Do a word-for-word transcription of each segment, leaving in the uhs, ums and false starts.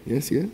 Yes, yes.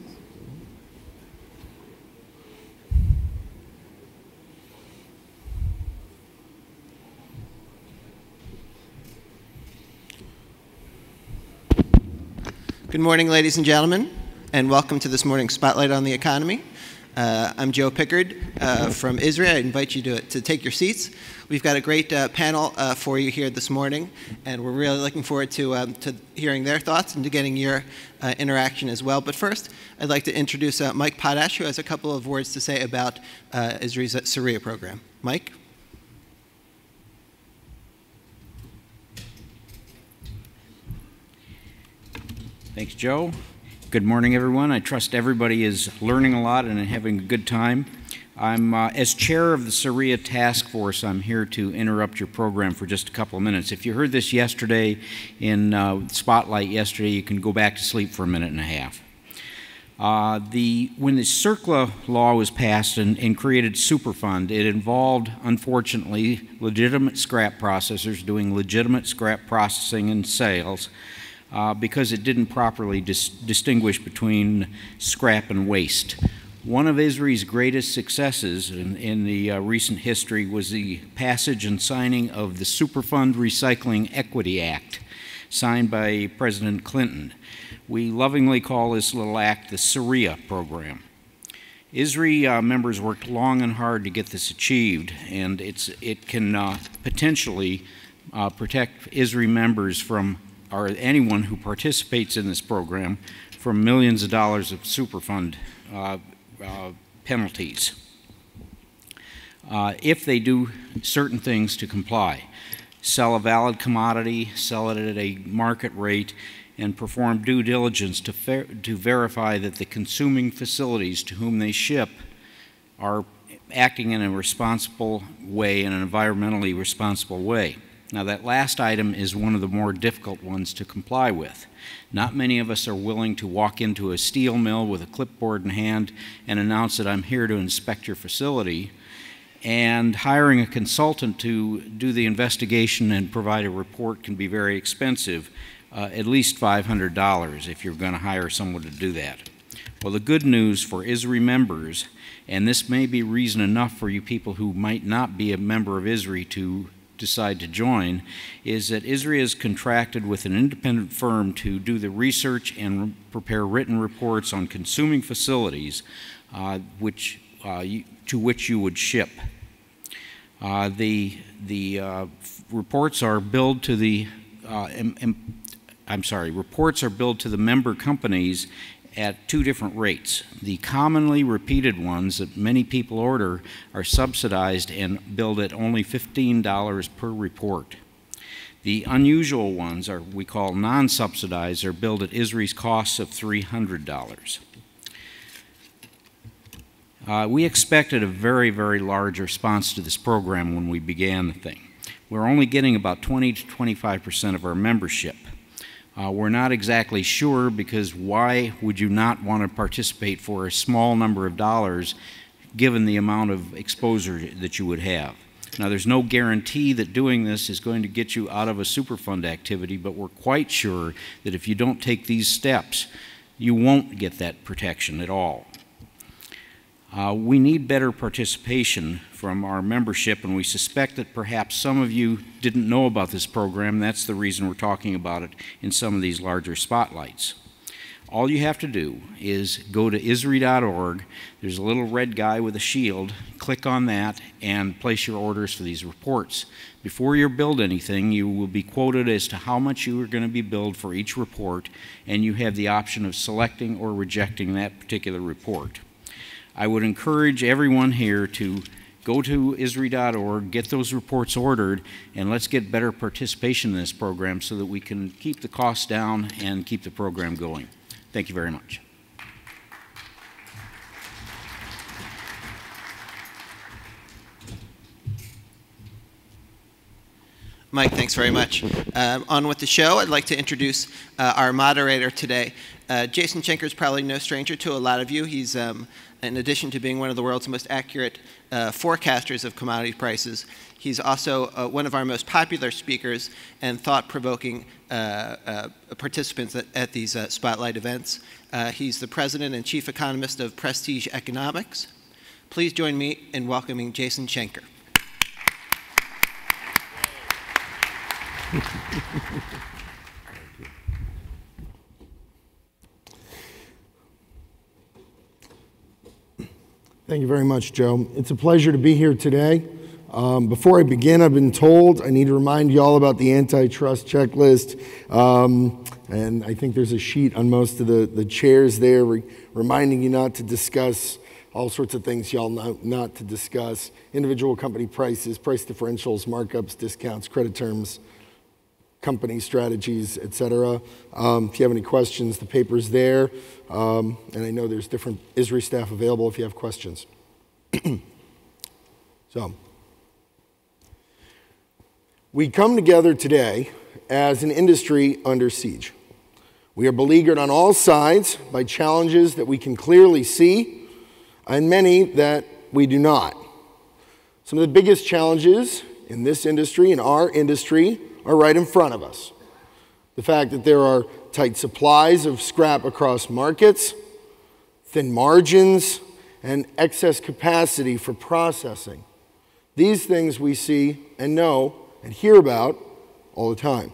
Good morning, ladies and gentlemen, and welcome to this morning's Spotlight on the Economy. Uh, I'm Joe Pickard uh, from ISRI. I invite you to, to take your seats. We've got a great uh, panel uh, for you here this morning, and we're really looking forward to, um, to hearing their thoughts and to getting your uh, interaction as well. But first, I'd like to introduce uh, Mike Potash, who has a couple of words to say about uh, ISRI's SRIA program. Mike? Thanks, Joe. Good morning, everyone. I trust everybody is learning a lot and having a good time. I'm, uh, as chair of the SRIA task force, I'm here to interrupt your program for just a couple of minutes. If you heard this yesterday in uh, Spotlight yesterday, you can go back to sleep for a minute and a half. Uh, the, when the CERCLA law was passed and, and created Superfund, it involved, unfortunately, legitimate scrap processors doing legitimate scrap processing and sales, Uh, because it didn't properly dis distinguish between scrap and waste. One of ISRI's greatest successes in, in the uh, recent history was the passage and signing of the Superfund Recycling Equity Act, signed by President Clinton. We lovingly call this little act the SRIA program. ISRI uh, members worked long and hard to get this achieved, and it's, it can uh, potentially uh, protect ISRI members from or anyone who participates in this program from millions of dollars of Superfund uh, uh, penalties uh, if they do certain things to comply. Sell a valid commodity, sell it at a market rate, and perform due diligence to, ver to verify that the consuming facilities to whom they ship are acting in a responsible way, in an environmentally responsible way. Now, that last item is one of the more difficult ones to comply with. Not many of us are willing to walk into a steel mill with a clipboard in hand and announce that I'm here to inspect your facility, and hiring a consultant to do the investigation and provide a report can be very expensive, uh, at least five hundred dollars if you're going to hire someone to do that. Well, the good news for ISRI members, and this may be reason enough for you people who might not be a member of ISRI to decide to join, is that ISRI has contracted with an independent firm to do the research and prepare written reports on consuming facilities uh, which, uh, you, to which you would ship. Uh, the the uh, reports are billed to the, uh, em, em, I'm sorry, reports are billed to the member companies at two different rates. The commonly repeated ones that many people order are subsidized and billed at only fifteen dollars per report. The unusual ones are we call non-subsidized, are billed at ISRI's costs of three hundred dollars. Uh, we expected a very, very large response to this program when we began the thing. We're only getting about twenty to twenty-five percent of our membership. Uh, we're not exactly sure, because why would you not want to participate for a small number of dollars given the amount of exposure that you would have? Now, there's no guarantee that doing this is going to get you out of a Superfund activity, but we're quite sure that if you don't take these steps, you won't get that protection at all. Uh, we need better participation from our membership, and we suspect that perhaps some of you didn't know about this program. That's the reason we're talking about it in some of these larger spotlights. All you have to do is go to ISRI dot org. There's a little red guy with a shield. Click on that and place your orders for these reports. Before you're billed anything, you will be quoted as to how much you are going to be billed for each report, and you have the option of selecting or rejecting that particular report. I would encourage everyone here to go to ISRI dot org, get those reports ordered, and let's get better participation in this program so that we can keep the costs down and keep the program going. Thank you very much. Mike, thanks very much. Um, on with the show, I'd like to introduce uh, our moderator today. Uh, Jason Schenker is probably no stranger to a lot of you. He's, um, in addition to being one of the world's most accurate uh, forecasters of commodity prices, he's also uh, one of our most popular speakers and thought-provoking uh, uh, participants at, at these uh, Spotlight events. Uh, he's the president and chief economist of Prestige Economics. Please join me in welcoming Jason Schenker. Thank you very much, Joe. It's a pleasure to be here today. Um, before I begin, I've been told I need to remind you all about the antitrust checklist. Um, and I think there's a sheet on most of the, the chairs there re reminding you not to discuss all sorts of things y'all know not to discuss. Individual company prices, price differentials, markups, discounts, credit terms, company strategies, et cetera. Um, if you have any questions, the paper's there. Um, and I know there's different I S R I staff available if you have questions. So, we come together today as an industry under siege. We are beleaguered on all sides by challenges that we can clearly see and many that we do not. Some of the biggest challenges in this industry, in our industry, are right in front of us. The fact that there are tight supplies of scrap across markets, thin margins, and excess capacity for processing. These things we see and know and hear about all the time.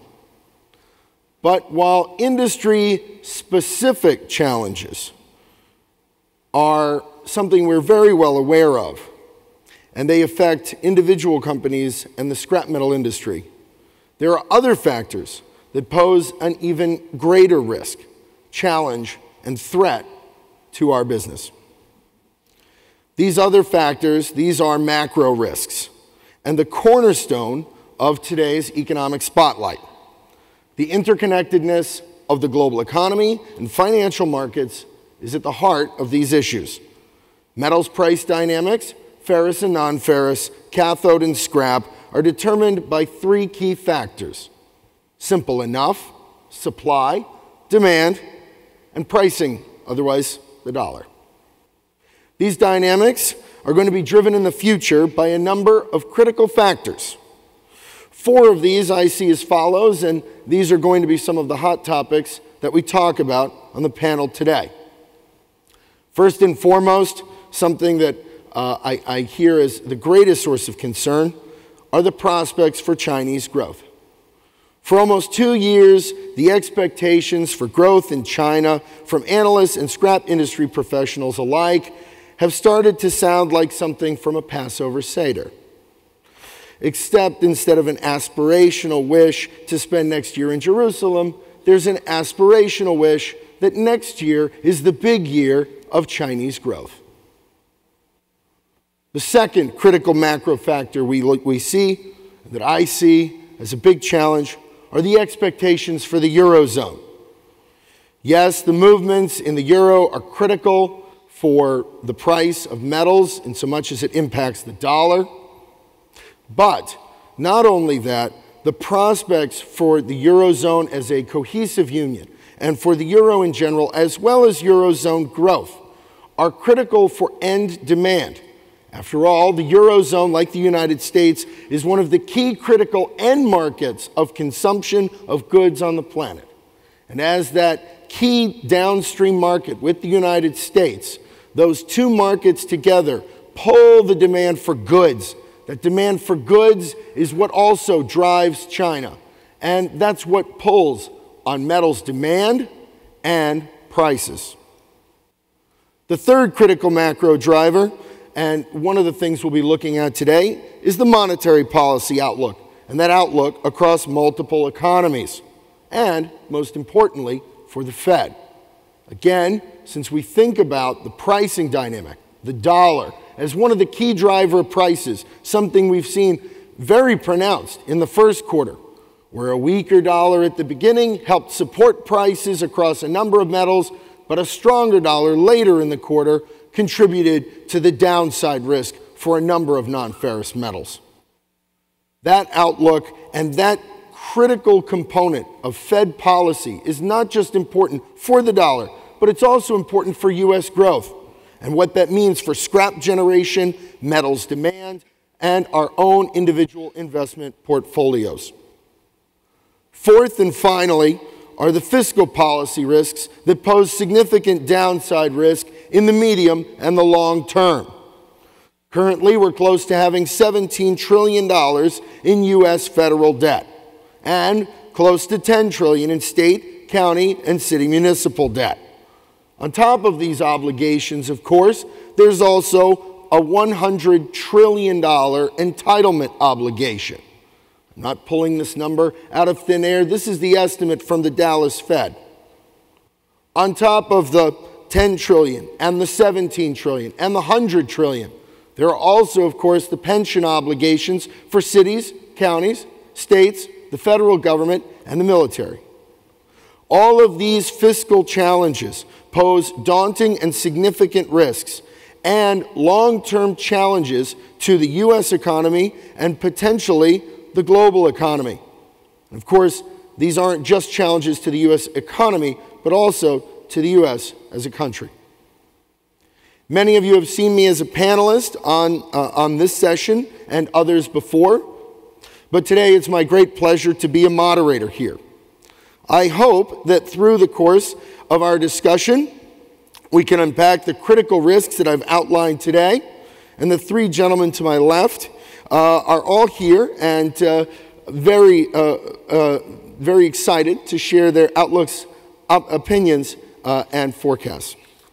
But while industry-specific challenges are something we're very well aware of, and they affect individual companies and the scrap metal industry, there are other factors that pose an even greater risk, challenge, and threat to our business. These other factors, these are macro risks, and the cornerstone of today's economic spotlight. The interconnectedness of the global economy and financial markets is at the heart of these issues. Metals price dynamics, ferrous and non-ferrous, cathode and scrap, are determined by three key factors: simple enough, supply, demand, and pricing, otherwise the dollar. These dynamics are going to be driven in the future by a number of critical factors. Four of these I see as follows, and these are going to be some of the hot topics that we talk about on the panel today. First and foremost, something that uh, I, I hear as the greatest source of concern are the prospects for Chinese growth. For almost two years, the expectations for growth in China from analysts and scrap industry professionals alike have started to sound like something from a Passover Seder. Except instead of an aspirational wish to spend next year in Jerusalem, there's an aspirational wish that next year is the big year of Chinese growth. The second critical macro factor we, look, we see, that I see as a big challenge, are the expectations for the Eurozone. Yes, the movements in the euro are critical for the price of metals in so much as it impacts the dollar. But not only that, the prospects for the Eurozone as a cohesive union and for the euro in general, as well as Eurozone growth, are critical for end demand. After all, the Eurozone, like the United States, is one of the key critical end markets of consumption of goods on the planet. And as that key downstream market with the United States, those two markets together pull the demand for goods. That demand for goods is what also drives China. And that's what pulls on metals demand and prices. The third critical macro driver, and one of the things we'll be looking at today, is the monetary policy outlook, and that outlook across multiple economies, and most importantly, for the Fed. Again, since we think about the pricing dynamic, the dollar, as one of the key driver prices, something we've seen very pronounced in the first quarter, where a weaker dollar at the beginning helped support prices across a number of metals, but a stronger dollar later in the quarter contributed to the downside risk for a number of non-ferrous metals. That outlook and that critical component of Fed policy is not just important for the dollar, but it's also important for U S growth and what that means for scrap generation, metals demand, and our own individual investment portfolios. Fourth and finally are the fiscal policy risks that pose significant downside risk in the medium and the long term. Currently, we're close to having seventeen trillion dollars in U S federal debt and close to ten trillion dollars in state, county, and city municipal debt. On top of these obligations, of course, there's also a one hundred trillion dollars entitlement obligation. I'm not pulling this number out of thin air. This is the estimate from the Dallas Fed. On top of the ten trillion dollars and the seventeen trillion dollars and the one hundred trillion dollars, there are also, of course, the pension obligations for cities, counties, states, the federal government, and the military. All of these fiscal challenges pose daunting and significant risks and long-term challenges to the U S economy and potentially the global economy. And of course, these aren't just challenges to the U S economy, but also to the U S as a country. Many of you have seen me as a panelist on, uh, on this session and others before, but today it's my great pleasure to be a moderator here. I hope that through the course of our discussion, we can unpack the critical risks that I've outlined today, and the three gentlemen to my left uh, are all here and uh, very, uh, uh, very excited to share their outlooks, op opinions, uh, and forecasts.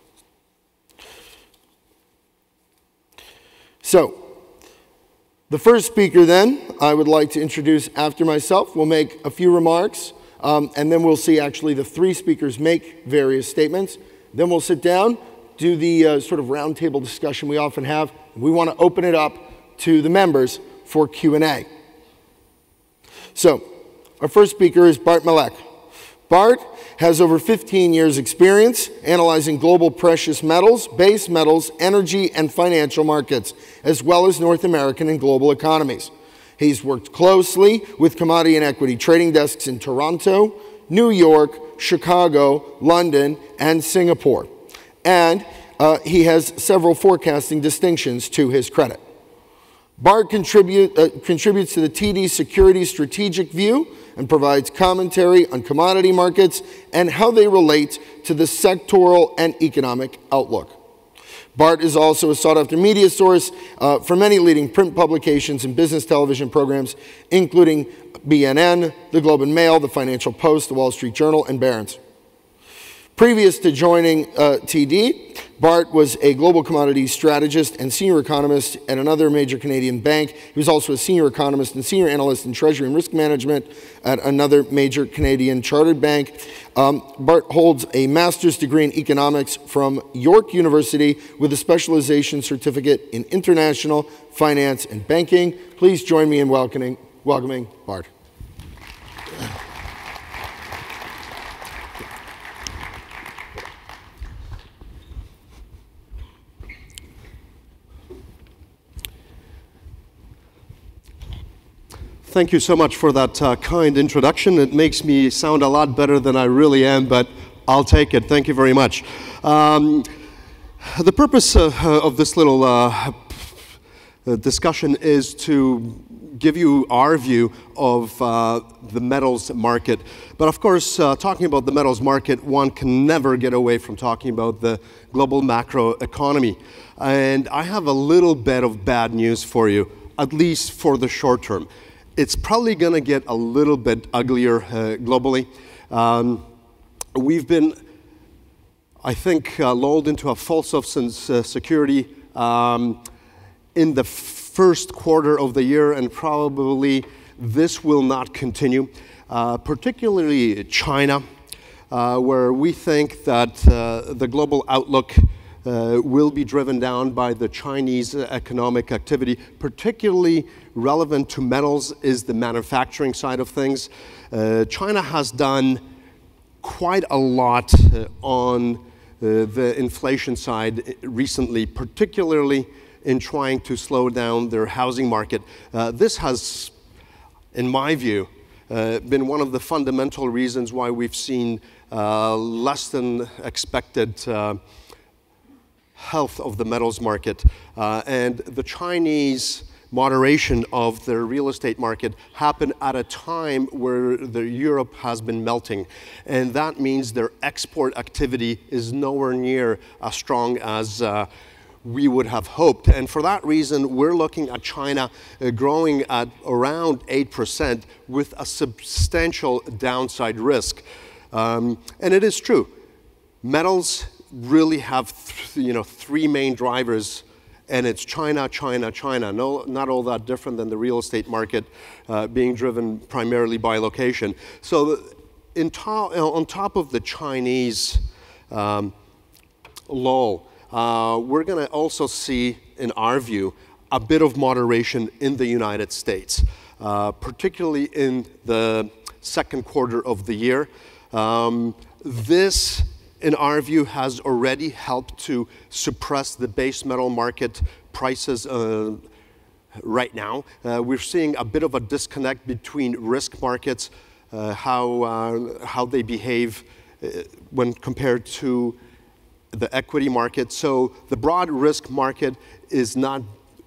So, the first speaker then, I would like to introduce after myself. We'll make a few remarks, um, and then we'll see actually the three speakers make various statements. Then we'll sit down, do the uh, sort of roundtable discussion we often have. We want to open it up to the members for Q and A. So, our first speaker is Bart Malek. Bart has over fifteen years experience analyzing global precious metals, base metals, energy, and financial markets, as well as North American and global economies. He's worked closely with commodity and equity trading desks in Toronto, New York, Chicago, London, and Singapore. And uh, he has several forecasting distinctions to his credit. Bart contribute, uh, contributes to the T D Securities Strategic View and provides commentary on commodity markets and how they relate to the sectoral and economic outlook. Bart is also a sought-after media source uh, for many leading print publications and business television programs, including B N N, the Globe and Mail, the Financial Post, the Wall Street Journal, and Barron's. Previous to joining uh, T D, Bart was a global commodities strategist and senior economist at another major Canadian bank. He was also a senior economist and senior analyst in treasury and risk management at another major Canadian chartered bank. Um, Bart holds a master's degree in economics from York University with a specialization certificate in international finance and banking. Please join me in welcoming, welcoming Bart. Thank you so much for that uh, kind introduction. It makes me sound a lot better than I really am, but I'll take it. Thank you very much. Um, the purpose uh, of this little uh, discussion is to give you our view of uh, the metals market. But of course, uh, talking about the metals market, one can never get away from talking about the global macro economy. And I have a little bit of bad news for you, at least for the short term. It's probably going to get a little bit uglier uh, globally. Um, we've been, I think, uh, lulled into a false sense of uh, security um, in the first quarter of the year, and probably this will not continue, uh, particularly China, uh, where we think that uh, the global outlook Uh, will be driven down by the Chinese economic activity. Particularly relevant to metals is the manufacturing side of things. Uh, China has done quite a lot uh, on uh, the inflation side recently, particularly in trying to slow down their housing market. Uh, this has in my view, uh, been one of the fundamental reasons why we've seen uh, less than expected uh, health of the metals market. Uh, and the Chinese moderation of the real estate market happened at a time where the Europe has been melting. And that means their export activity is nowhere near as strong as uh, we would have hoped. And for that reason, we're looking at China uh, growing at around eight percent with a substantial downside risk. Um, and it is true, metals really have th you know, three main drivers, and it's China, China, China. No, not all that different than the real estate market uh, being driven primarily by location. So in to on top of the Chinese um, lull, uh, we're going to also see, in our view, a bit of moderation in the United States, uh, particularly in the second quarter of the year. Um, this in our view, has already helped to suppress the base metal market prices uh, right now. Uh, we're seeing a bit of a disconnect between risk markets, uh, how, uh, how they behave uh, when compared to the equity market. So the broad risk market is not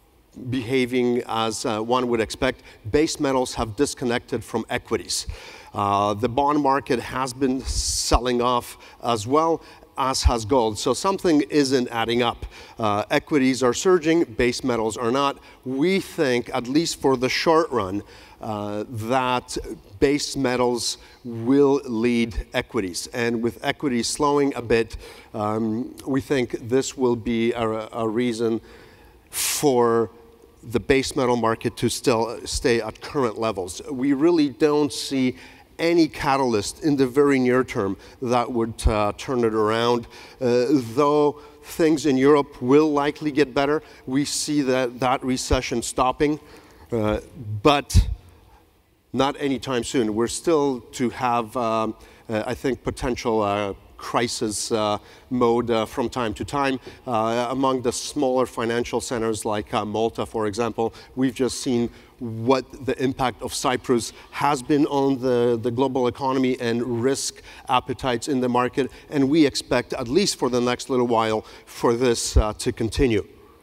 behaving as uh, one would expect. Base metals have disconnected from equities. Uh, the bond market has been selling off as well, as has gold. So something isn't adding up. Uh, equities are surging, base metals are not. We think, at least for the short run, uh, that base metals will lead equities. And with equities slowing a bit, um, we think this will be a, a reason for the base metal market to still stay at current levels. We really don't see any catalyst in the very near term that would uh, turn it around. Uh, though things in Europe will likely get better, we see that, that recession stopping, uh, but not anytime soon. We're still to have, um, uh, I think, potential uh, crisis uh, mode uh, from time to time. Uh, among the smaller financial centers like uh, Malta, for example, we've just seen what the impact of Cyprus has been on the, the global economy and risk appetites in the market, and we expect, at least for the next little while, for this uh, to continue.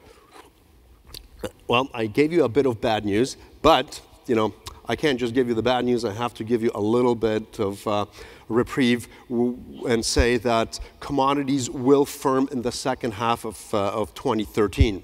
Well, I gave you a bit of bad news, but, you know, I can't just give you the bad news, I have to give you a little bit of uh, reprieve and say that commodities will firm in the second half of, uh, of twenty thirteen.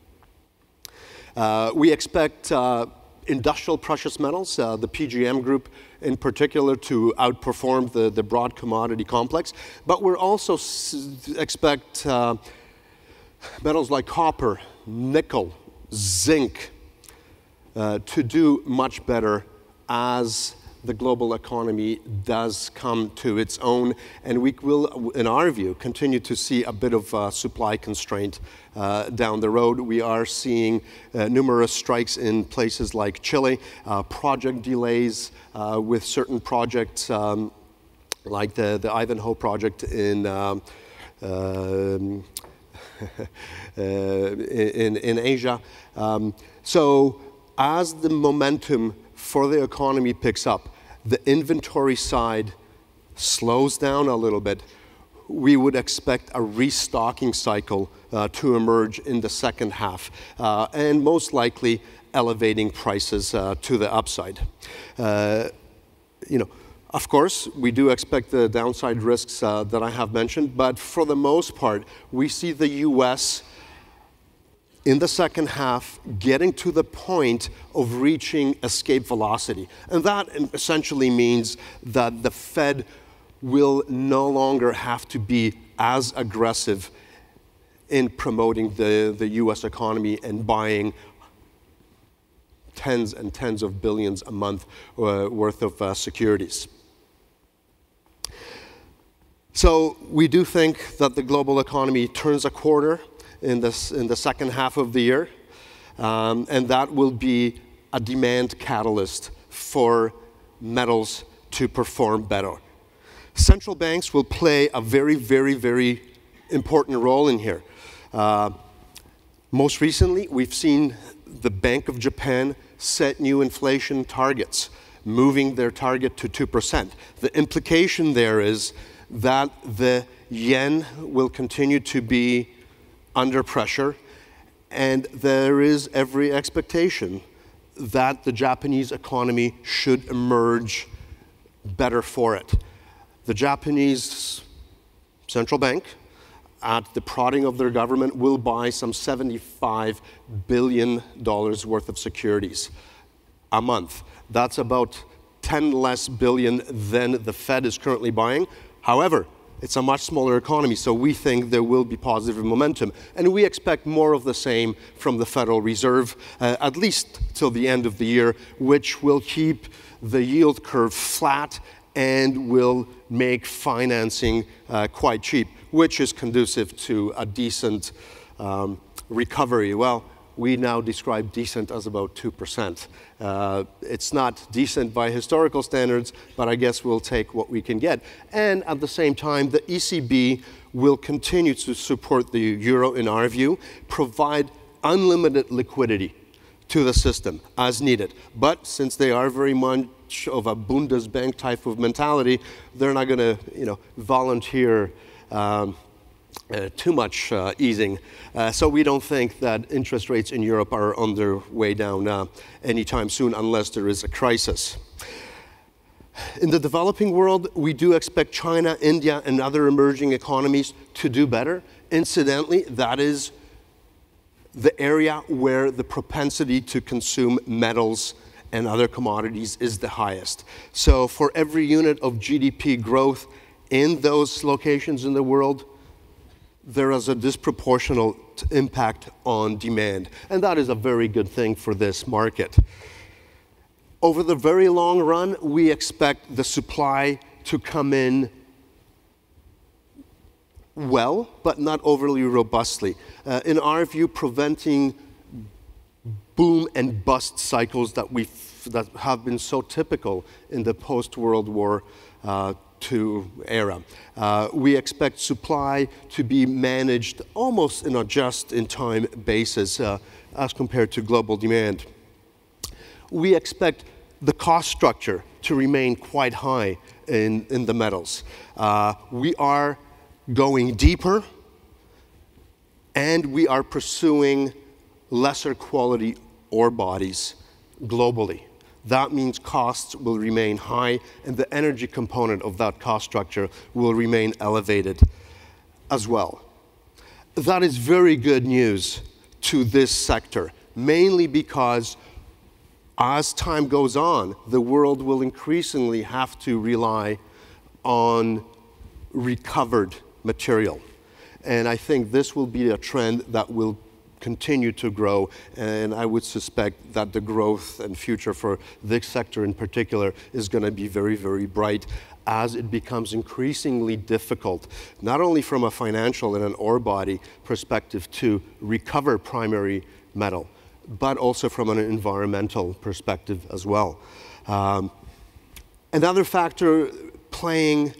Uh, we expect uh, industrial precious metals, uh, the P G M group in particular, to outperform the, the broad commodity complex, but we're also s expect uh, metals like copper, nickel, zinc, Uh, to do much better as the global economy does come to its own, and we will, in our view, continue to see a bit of uh, supply constraint uh, down the road. We are seeing uh, numerous strikes in places like Chile, uh, project delays uh, with certain projects um, like the, the Ivanhoe project in um, um, uh, in, in Asia. Um, so as the momentum for the economy picks up, the inventory side slows down a little bit, we would expect a restocking cycle uh, to emerge in the second half, uh, and most likely elevating prices uh, to the upside. Uh, you know, of course, we do expect the downside risks uh, that I have mentioned, but for the most part, we see the U S in the second half getting to the point of reaching escape velocity. And that essentially means that the Fed will no longer have to be as aggressive in promoting the, the U S economy and buying tens and tens of billions a month uh, worth of uh, securities. So we do think that the global economy turns a quarter in, this, in the second half of the year, um, and that will be a demand catalyst for metals to perform better. Central banks will play a very, very, very important role in here. Uh, most recently, we've seen the Bank of Japan set new inflation targets, moving their target to two percent. The implication there is that the yen will continue to be under pressure, and there is every expectation that the Japanese economy should emerge better for it. The Japanese central bank, at the prodding of their government, will buy some seventy-five billion dollars worth of securities a month. That's about ten less billion than the Fed is currently buying. However, it's a much smaller economy, so we think there will be positive momentum. And we expect more of the same from the Federal Reserve, uh, at least till the end of the year, which will keep the yield curve flat and will make financing uh, quite cheap, which is conducive to a decent um, recovery. Well, we now describe decent as about two percent. Uh, it's not decent by historical standards, but I guess we'll take what we can get. And at the same time, the E C B will continue to support the euro, in our view, provide unlimited liquidity to the system as needed. But since they are very much of a Bundesbank type of mentality, they're not going to, you know, volunteer um, Uh, too much uh, easing. Uh, so we don't think that interest rates in Europe are on their way down uh, anytime soon unless there is a crisis. In the developing world, we do expect China, India, and other emerging economies to do better. Incidentally, that is the area where the propensity to consume metals and other commodities is the highest. So for every unit of G D P growth in those locations in the world, there is a disproportionate impact on demand, and that is a very good thing for this market. Over the very long run, we expect the supply to come in well, but not overly robustly. Uh, in our view, preventing boom and bust cycles that, we that have been so typical in the post-World War uh, to era. Uh, we expect supply to be managed almost in a just-in-time basis uh, as compared to global demand. We expect the cost structure to remain quite high in, in the metals. Uh, we are going deeper, and we are pursuing lesser quality ore bodies globally. That means costs will remain high, and the energy component of that cost structure will remain elevated as well. That is very good news to this sector, mainly because as time goes on, the world will increasingly have to rely on recovered material. And I think this will be a trend that will continue to grow, and I would suspect that the growth and future for this sector in particular is going to be very, very bright as it becomes increasingly difficult, not only from a financial and an ore body perspective to recover primary metal, but also from an environmental perspective as well. Um, another factor playing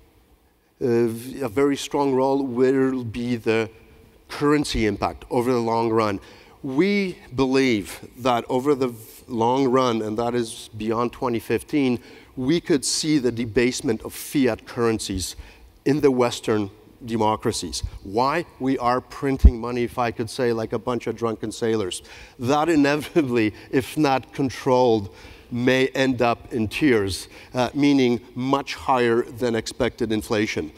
uh, a very strong role will be the currency impact over the long run. We believe that over the long run, and that is beyond twenty fifteen, we could see the debasement of fiat currencies in the Western democracies. Why? We are printing money, if I could say, like a bunch of drunken sailors. That inevitably, if not controlled, may end up in tears, uh, meaning much higher than expected inflation.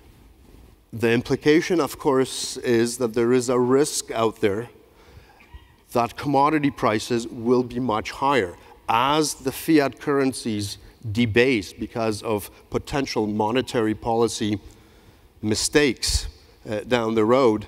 The implication, of course, is that there is a risk out there that commodity prices will be much higher as the fiat currencies debase because of potential monetary policy mistakes uh, down the road.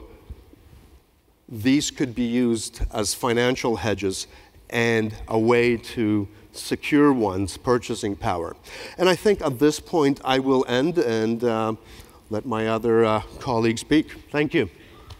These could be used as financial hedges and a way to secure one's purchasing power. And I think at this point I will end and uh, let my other uh, colleagues speak. Thank you.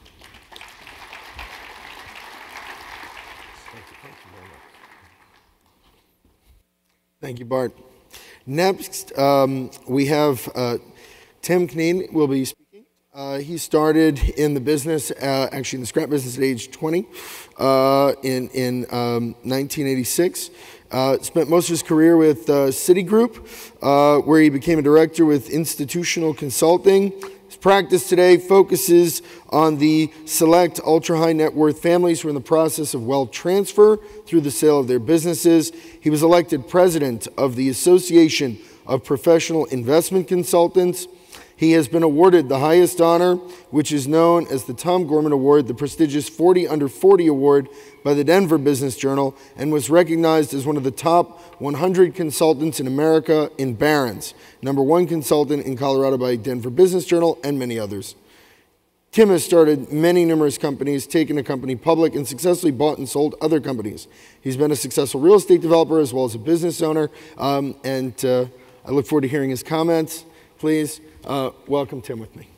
Thank you, Bart. Next, um, we have uh, Tim Kneen will be speaking. Uh, he started in the business, uh, actually in the scrap business at age twenty, uh, in, in um, nineteen eighty-six. Uh, spent most of his career with uh, Citigroup, uh, where he became a director with institutional consulting. His practice today focuses on the select ultra-high net worth families who are in the process of wealth transfer through the sale of their businesses. He was elected president of the Association of Professional Investment Consultants. He has been awarded the highest honor, which is known as the Tom Gorman Award, the prestigious forty under forty Award by the Denver Business Journal, and was recognized as one of the top one hundred consultants in America in Barron's, number one consultant in Colorado by Denver Business Journal, and many others. Tim has started many numerous companies, taken a company public, and successfully bought and sold other companies. He's been a successful real estate developer as well as a business owner, um, and uh, I look forward to hearing his comments. Please uh, welcome Tim with me.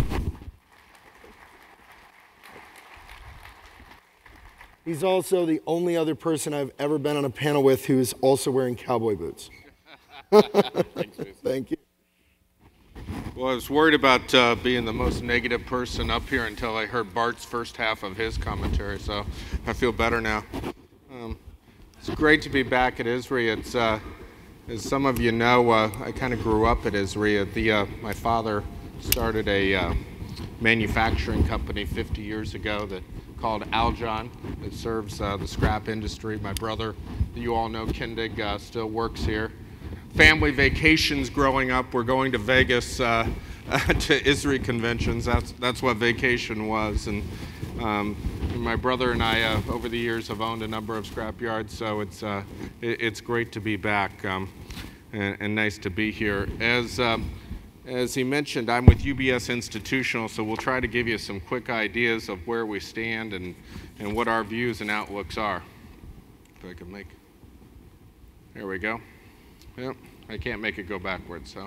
He's also the only other person I've ever been on a panel with who is also wearing cowboy boots. Thanks, Thank you. Well, I was worried about uh, being the most negative person up here until I heard Bart's first half of his commentary, so I feel better now. Um, it's great to be back at I S R I. It's, uh, as some of you know, uh, I kind of grew up at I S R I. The, uh, my father started a uh, manufacturing company fifty years ago that called Aljon that serves uh, the scrap industry. My brother, you all know, Kindig, uh, still works here. Family vacations growing up, we're going to Vegas uh, to I S R I conventions. That's, that's what vacation was. And um, my brother and I, uh, over the years, have owned a number of scrap yards, so it's, uh, it, it's great to be back um, and, and nice to be here. As, um, as he mentioned, I'm with U B S Institutional, so we'll try to give you some quick ideas of where we stand and, and what our views and outlooks are. If I can make, there we go. Yep, I can't make it go backwards, so.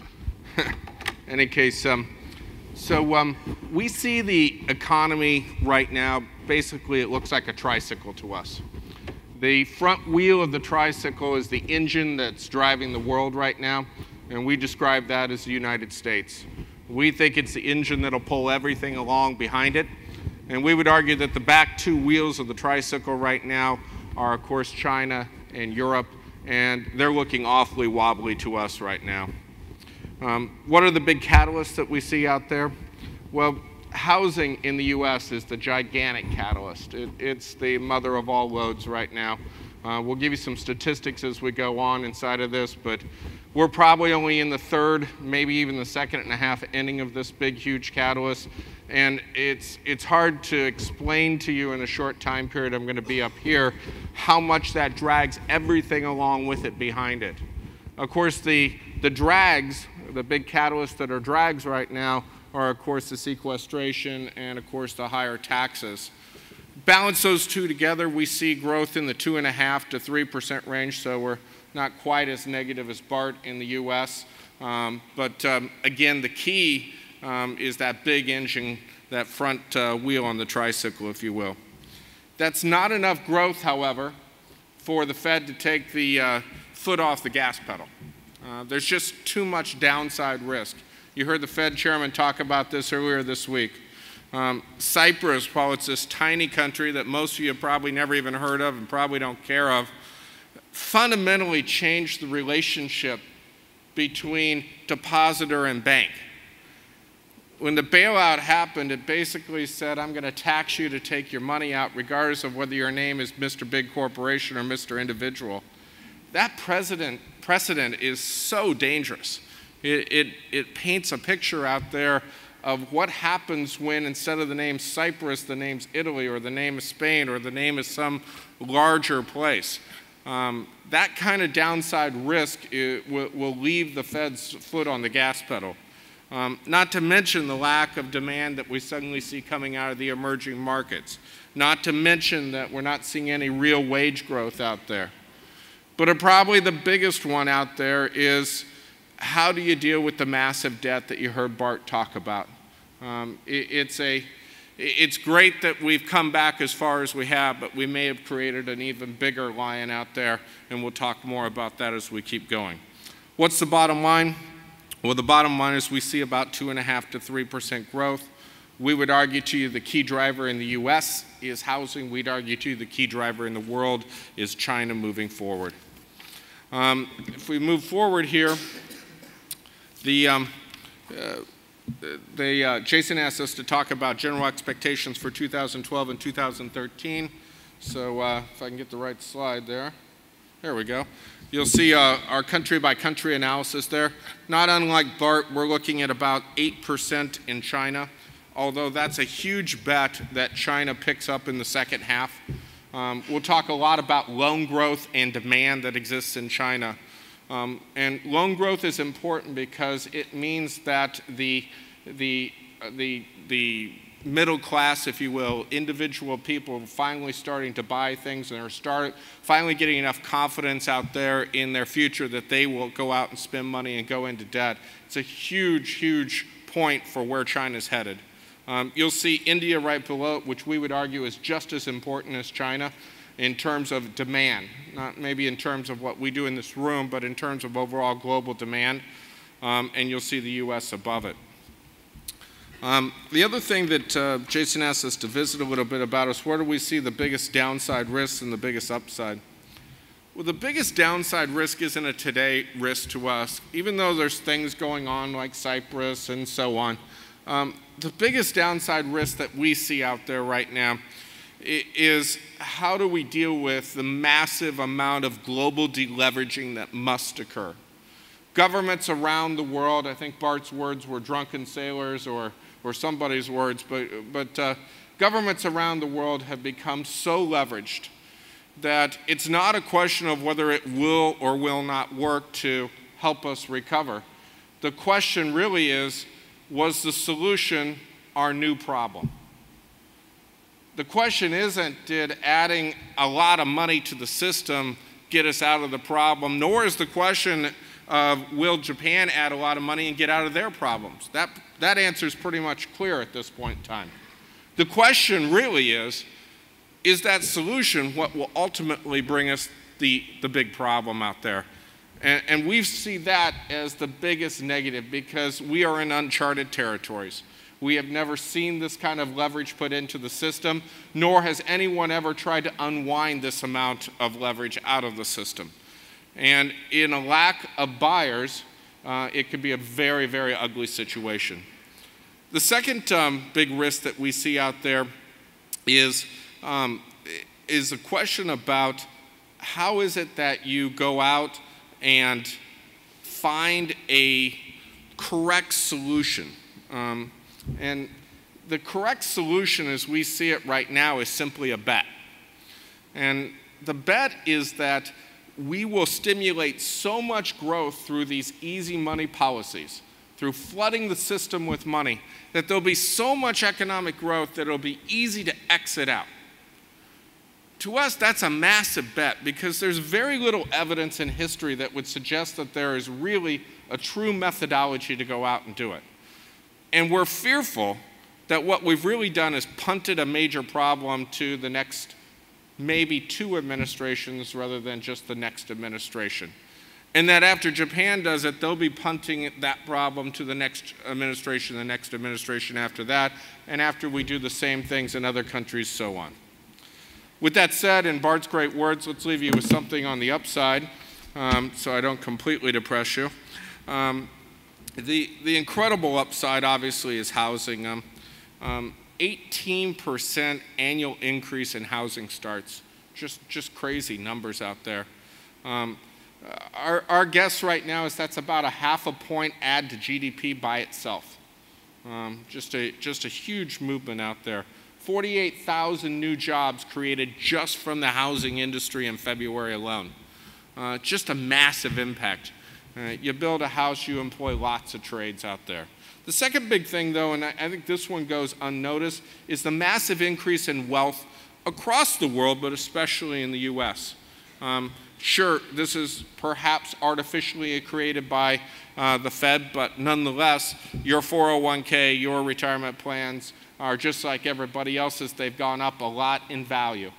Any case, um, so um, we see the economy right now, basically it looks like a tricycle to us. The front wheel of the tricycle is the engine that's driving the world right now, and we describe that as the United States. We think it's the engine that'll pull everything along behind it, and we would argue that the back two wheels of the tricycle right now are, of course, China and Europe, and they're looking awfully wobbly to us right now. Um, what are the big catalysts that we see out there? Well, housing in the U S is the gigantic catalyst. It, it's the mother of all loads right now. Uh, we'll give you some statistics as we go on inside of this, but we're probably only in the third, maybe even the second and a half inning of this big, huge catalyst. And it's, it's hard to explain to you in a short time period, I'm going to be up here, how much that drags everything along with it behind it. Of course, the, the drags, the big catalysts that are drags right now are, of course, the sequestration and, of course, the higher taxes. Balance those two together, we see growth in the two and a half to three percent range, so we're not quite as negative as Bart in the U S. Um, but um, again, the key um, is that big engine, that front uh, wheel on the tricycle, if you will. That's not enough growth, however, for the Fed to take the uh, foot off the gas pedal. Uh, there's just too much downside risk. You heard the Fed chairman talk about this earlier this week. Um, Cyprus, while it's this tiny country that most of you have probably never even heard of and probably don't care of, fundamentally changed the relationship between depositor and bank. When the bailout happened, it basically said, I'm going to tax you to take your money out regardless of whether your name is Mister Big Corporation or Mister Individual. That precedent, precedent is so dangerous. It, it, it paints a picture out there of what happens when instead of the name Cyprus, the name's Italy, or the name is Spain, or the name is some larger place. Um, that kind of downside risk it, will, will leave the Fed's foot on the gas pedal. Um, not to mention the lack of demand that we suddenly see coming out of the emerging markets. Not to mention that we're not seeing any real wage growth out there. But uh, probably the biggest one out there is how do you deal with the massive debt that you heard Bart talk about? Um, it, it's, a, it's great that we've come back as far as we have, but we may have created an even bigger lion out there, and we'll talk more about that as we keep going. What's the bottom line? Well, the bottom line is we see about two and a half to three percent growth. We would argue to you the key driver in the U S is housing. We'd argue to you the key driver in the world is China moving forward. Um, if we move forward here, the, um, uh, the, uh, Jason asked us to talk about general expectations for two thousand twelve and two thousand thirteen. So uh, if I can get the right slide there. There we go. You'll see uh, our country-by-country analysis there. Not unlike BART, we're looking at about eight percent in China, although that's a huge bet that China picks up in the second half. Um, we'll talk a lot about loan growth and demand that exists in China. Um, and loan growth is important because it means that the, the, uh, the, the middle class, if you will, individual people are finally starting to buy things and are start, finally getting enough confidence out there in their future that they will go out and spend money and go into debt. It's a huge, huge point for where China's headed. Um, you'll see India right below, which we would argue is just as important as China in terms of demand, not maybe in terms of what we do in this room, but in terms of overall global demand, um, and you'll see the U S above it. Um, the other thing that uh, Jason asked us to visit a little bit about is where do we see the biggest downside risks and the biggest upside? Well, the biggest downside risk isn't a today risk to us, even though there's things going on like Cyprus and so on. Um, the biggest downside risk that we see out there right now is how do we deal with the massive amount of global deleveraging that must occur. Governments around the world, I think Bart's words were drunken sailors or, or somebody's words, but, but uh, governments around the world have become so leveraged that it's not a question of whether it will or will not work to help us recover. The question really is, was the solution our new problem? The question isn't, did adding a lot of money to the system get us out of the problem, nor is the question of, will Japan add a lot of money and get out of their problems? That, that answer is pretty much clear at this point in time. The question really is, is that solution what will ultimately bring us the, the big problem out there? And, and we see that as the biggest negative because we are in uncharted territories. We have never seen this kind of leverage put into the system, nor has anyone ever tried to unwind this amount of leverage out of the system. And in a lack of buyers, uh, it could be a very, very ugly situation. The second um, big risk that we see out there is, um, is a question about how is it that you go out and find a correct solution. Um, and the correct solution as we see it right now is simply a bet. And the bet is that we will stimulate so much growth through these easy money policies, through flooding the system with money, that there'll be so much economic growth that it'll be easy to exit out. To us, that's a massive bet because there's very little evidence in history that would suggest that there is really a true methodology to go out and do it. And we're fearful that what we've really done is punted a major problem to the next maybe two administrations rather than just the next administration. And that after Japan does it, they'll be punting that problem to the next administration, the next administration after that, and after we do the same things in other countries, so on. With that said, in Bart's great words, let's leave you with something on the upside um, so I don't completely depress you. Um, the, the incredible upside, obviously, is housing. Um, um, eighteen percent annual increase in housing starts. Just, just crazy numbers out there. Um, our, our guess right now is that's about a half a point add to G D P by itself. Um, just, a, just a huge movement out there. forty-eight thousand new jobs created just from the housing industry in February alone. Uh, just a massive impact. Uh, you build a house, you employ lots of trades out there. The second big thing, though, and I, I think this one goes unnoticed, is the massive increase in wealth across the world, but especially in the U S. Um, sure, this is perhaps artificially created by uh, the Fed, but nonetheless, your four oh one K, your retirement plans, are just like everybody else's. They've gone up a lot in value.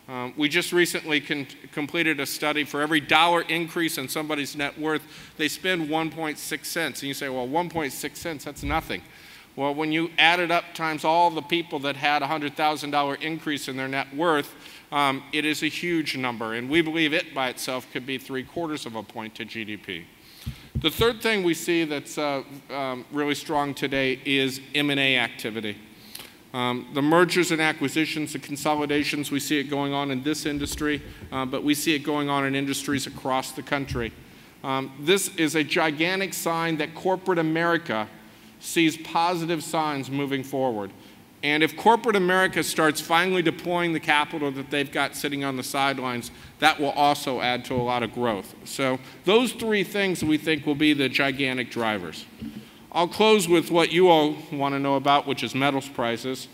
Um, we just recently con completed a study. For every dollar increase in somebody's net worth, they spend one point six cents. And you say, well, one point six cents, that's nothing. Well, when you add it up times all the people that had a one hundred thousand dollar increase in their net worth, um, it is a huge number. And we believe it by itself could be three quarters of a point to G D P. The third thing we see that's uh, um, really strong today is M and A activity. Um, the mergers and acquisitions, the consolidations, we see it going on in this industry, uh, but we see it going on in industries across the country. Um, this is a gigantic sign that corporate America sees positive signs moving forward. And if corporate America starts finally deploying the capital that they've got sitting on the sidelines, that will also add to a lot of growth. So those three things we think will be the gigantic drivers. I'll close with what you all want to know about, which is metals prices.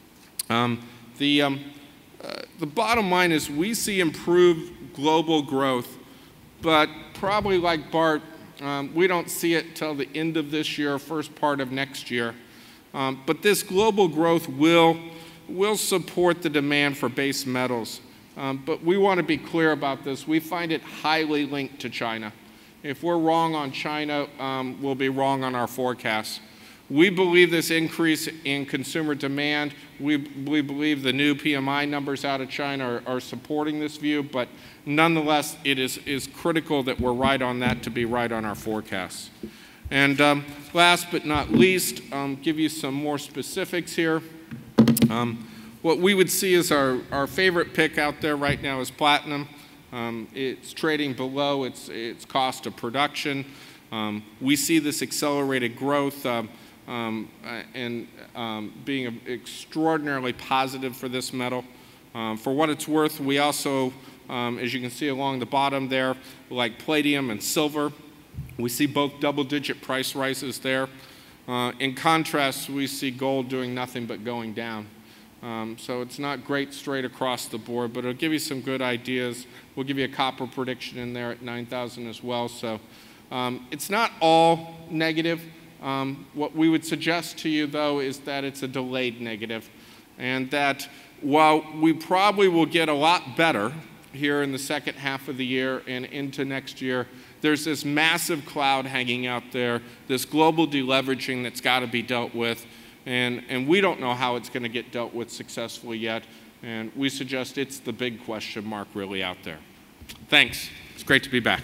Um, the, um, uh, the bottom line is we see improved global growth, but probably like Bart, um, we don't see it till the end of this year, first part of next year. Um, but this global growth will, will support the demand for base metals. Um, but we want to be clear about this. We find it highly linked to China. If we're wrong on China, um, we'll be wrong on our forecasts. We believe this increase in consumer demand, we, we believe the new P M I numbers out of China are, are supporting this view, but nonetheless, it is, is critical that we're right on that to be right on our forecasts. And um, last but not least, um, give you some more specifics here. Um, what we would see is our, our favorite pick out there right now is platinum. Um, it's trading below its, its cost of production. Um, we see this accelerated growth um, um, and um, being extraordinarily positive for this metal. Um, for what it's worth, we also, um, as you can see along the bottom there, like palladium and silver, we see both double-digit price rises there. Uh, in contrast, we see gold doing nothing but going down. Um, so it's not great straight across the board, but it'll give you some good ideas. We'll give you a copper prediction in there at nine thousand as well. So um, it's not all negative. Um, what we would suggest to you, though, is that it's a delayed negative, and that while we probably will get a lot better here in the second half of the year and into next year, there's this massive cloud hanging out there, this global deleveraging that's got to be dealt with. And, and we don't know how it's going to get dealt with successfully yet. And we suggest it's the big question mark really out there. Thanks. It's great to be back.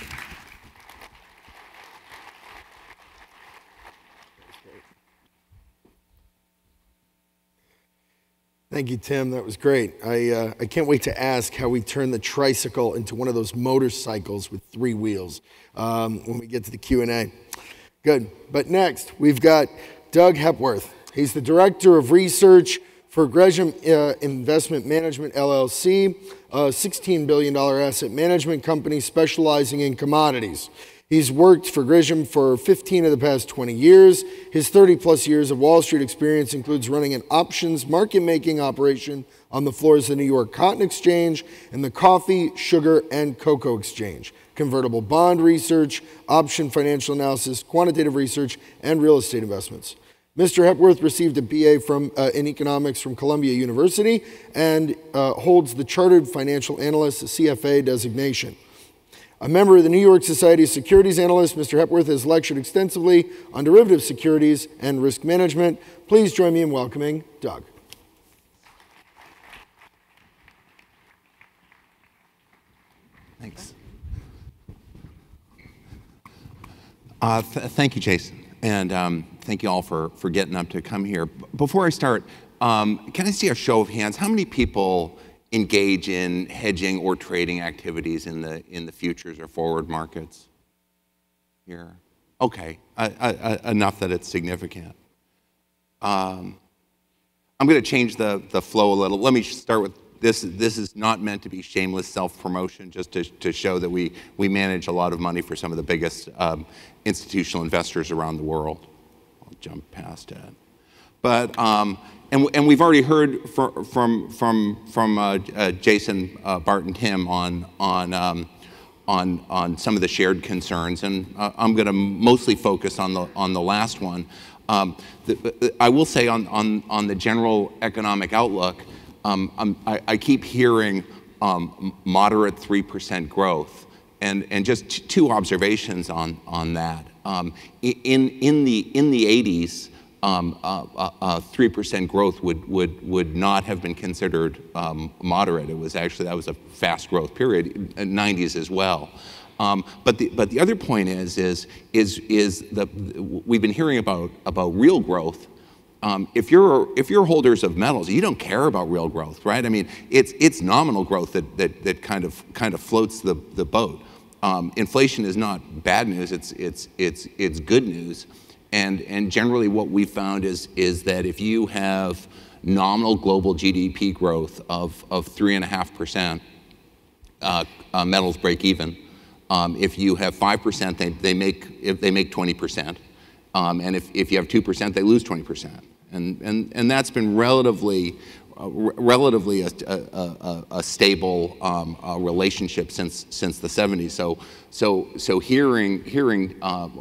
Thank you, Tim. That was great. I, uh, I can't wait to ask how we turn the tricycle into one of those motorcycles with three wheels um, when we get to the Q and A. Good. But next, we've got Doug Hepworth. He's the Director of Research for Gresham uh, Investment Management, L L C, a sixteen billion dollar asset management company specializing in commodities. He's worked for Gresham for fifteen of the past twenty years. His thirty plus years of Wall Street experience includes running an options market-making operation on the floors of the New York Cotton Exchange and the Coffee, Sugar, and Cocoa Exchange, convertible bond research, option financial analysis, quantitative research, and real estate investments. Mister Hepworth received a B A from, uh, in economics from Columbia University and uh, holds the Chartered Financial Analyst, C F A designation. A member of the New York Society of Securities Analysts, Mister Hepworth has lectured extensively on derivative securities and risk management. Please join me in welcoming Doug. Thanks. Uh, th thank you, Jason, and um, thank you all for, for getting up to come here. Before I start, um, can I see a show of hands? How many people engage in hedging or trading activities in the in the futures or forward markets here? Okay, uh, uh, enough that it's significant. Um, I'm going to change the the flow a little. Let me start with this. This is not meant to be shameless self-promotion, just to to show that we we manage a lot of money for some of the biggest um, institutional investors around the world. I'll jump past it, but. Um, And, and we've already heard from from from, from uh, uh, Jason, uh, Bart, and Tim on on um, on on some of the shared concerns, and uh, I'm going to mostly focus on the on the last one. Um, the, I will say on on on the general economic outlook, um, um, I, I keep hearing um, moderate three percent growth. And, and just t two observations on, on that. Um, in, in, the, in the eighties, um, uh, uh, three percent growth would, would, would not have been considered um, moderate. It was actually, that was a fast growth period, in nineties as well. Um, but, the, but the other point is, is, is, is the, we've been hearing about, about real growth. Um, if you're if you're holders of metals, you don't care about real growth, right? I mean, it's it's nominal growth that that, that kind of kind of floats the, the boat. Um, inflation is not bad news; it's it's it's it's good news, and and generally what we found is is that if you have nominal global G D P growth of of three and a half percent, uh, uh, metals break even. Um, if you have five percent, they they make if they make twenty percent, um, and if if you have two percent, they lose twenty percent, and and and that's been relatively. Uh, relatively a, a, a, a stable um, uh, relationship since since the seventies. So so so hearing hearing uh,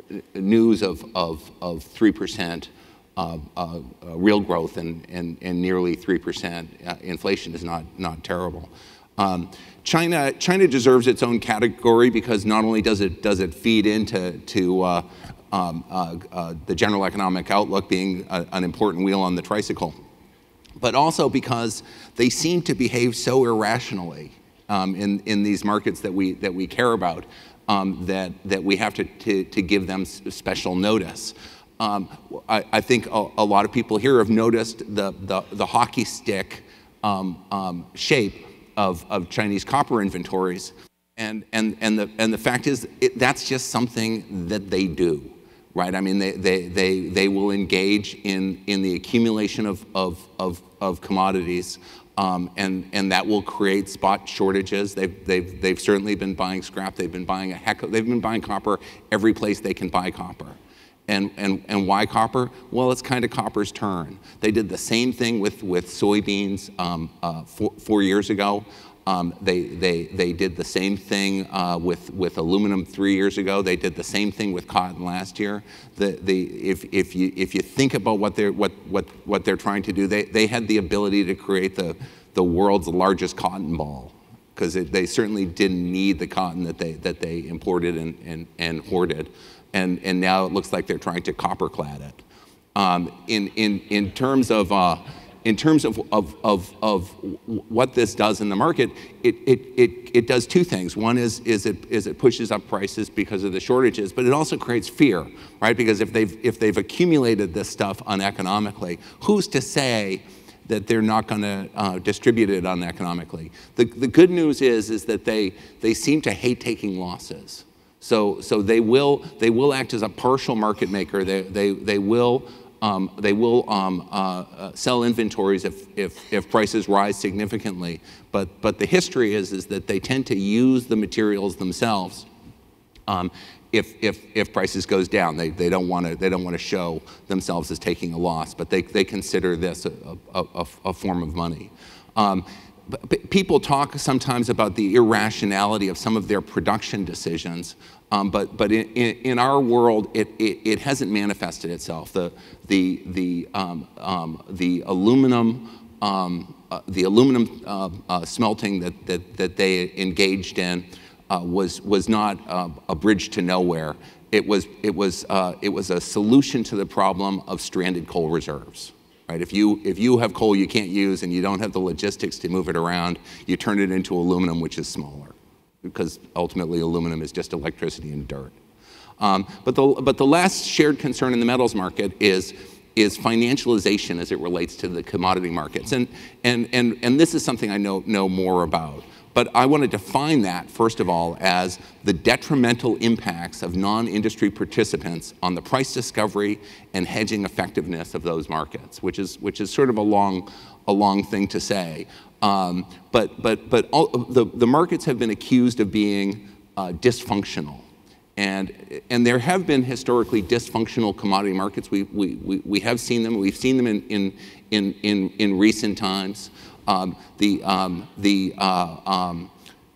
news of of of three percent uh, uh, uh, real growth and and and nearly three percent uh, inflation is not not terrible. Um, China China deserves its own category because not only does it does it feed into to uh, um, uh, uh, the general economic outlook being a, an important wheel on the tricycle, but also because they seem to behave so irrationally um, in, in these markets that we, that we care about um, that, that we have to, to, to give them special notice. Um, I, I think a, a lot of people here have noticed the, the, the hockey stick um, um, shape of, of Chinese copper inventories. And, and, and, the, and the fact is, it, that's just something that they do. Right, I mean, they, they, they, they will engage in, in the accumulation of, of, of, of commodities, um, and, and that will create spot shortages. They've, they've, they've certainly been buying scrap. They've been buying a heck of, they've been buying copper every place they can buy copper. And, and, and why copper? Well, it's kind of copper's turn. They did the same thing with, with soybeans um, uh, four, four years ago. Um, they, they, they did the same thing uh, with, with aluminum three years ago. They did the same thing with cotton last year. The, the, if, if, you, if you think about what they're, what, what, what they're trying to do, they, they had the ability to create the, the world's largest cotton ball, because they certainly didn't need the cotton that they, that they imported and, and, and hoarded. And, and now it looks like they're trying to copper clad it. Um, in, in, in terms of uh, In terms of, of, of, of what this does in the market, it, it, it, it does two things. One is, is, it, is it pushes up prices because of the shortages, but it also creates fear, right? Because if they've, if they've accumulated this stuff uneconomically, who's to say that they're not going to uh, distribute it uneconomically? The, the good news is, is that they, they seem to hate taking losses. So, so they, will, they will act as a partial market maker. They, they, they will Um, they will um, uh, uh, sell inventories if, if, if prices rise significantly. But, but the history is, is that they tend to use the materials themselves um, if, if, if prices goes down. They, they don't want to they don't want to show themselves as taking a loss, but they, they consider this a, a, a, a form of money. Um, but people talk sometimes about the irrationality of some of their production decisions. Um, but but in, in, in our world, it, it, it hasn't manifested itself. The the the um, um, the aluminum um, uh, the aluminum uh, uh, smelting that, that that they engaged in uh, was was not uh, a bridge to nowhere. It was it was uh, it was a solution to the problem of stranded coal reserves. Right? If you if you have coal you can't use and you don't have the logistics to move it around, you turn it into aluminum, which is smaller, because ultimately aluminum is just electricity and dirt. Um, but, the, but the last shared concern in the metals market is, is financialization as it relates to the commodity markets. And, and, and, and this is something I know, know more about. But I want to define that, first of all, as the detrimental impacts of non-industry participants on the price discovery and hedging effectiveness of those markets, which is, which is sort of a long, a long thing to say. Um, but but, but all, the, the markets have been accused of being uh, dysfunctional. And, and there have been historically dysfunctional commodity markets. We, we, we, we have seen them. We've seen them in, in, in, in, in recent times. Um, the, um, the, uh, um,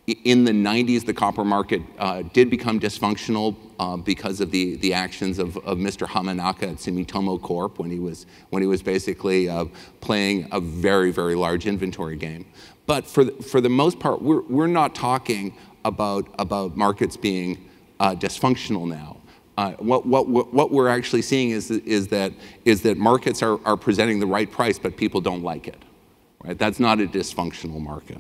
in the nineties, the copper market uh, did become dysfunctional uh, because of the, the actions of, of Mister Hamanaka at Sumitomo Corp when he was, when he was basically uh, playing a very, very large inventory game. But for the, for the most part, we're, we're not talking about, about markets being uh, dysfunctional now. Uh, what, what, what we're actually seeing is, is, that, is that markets are, are presenting the right price, but people don't like it. Right? That's not a dysfunctional market.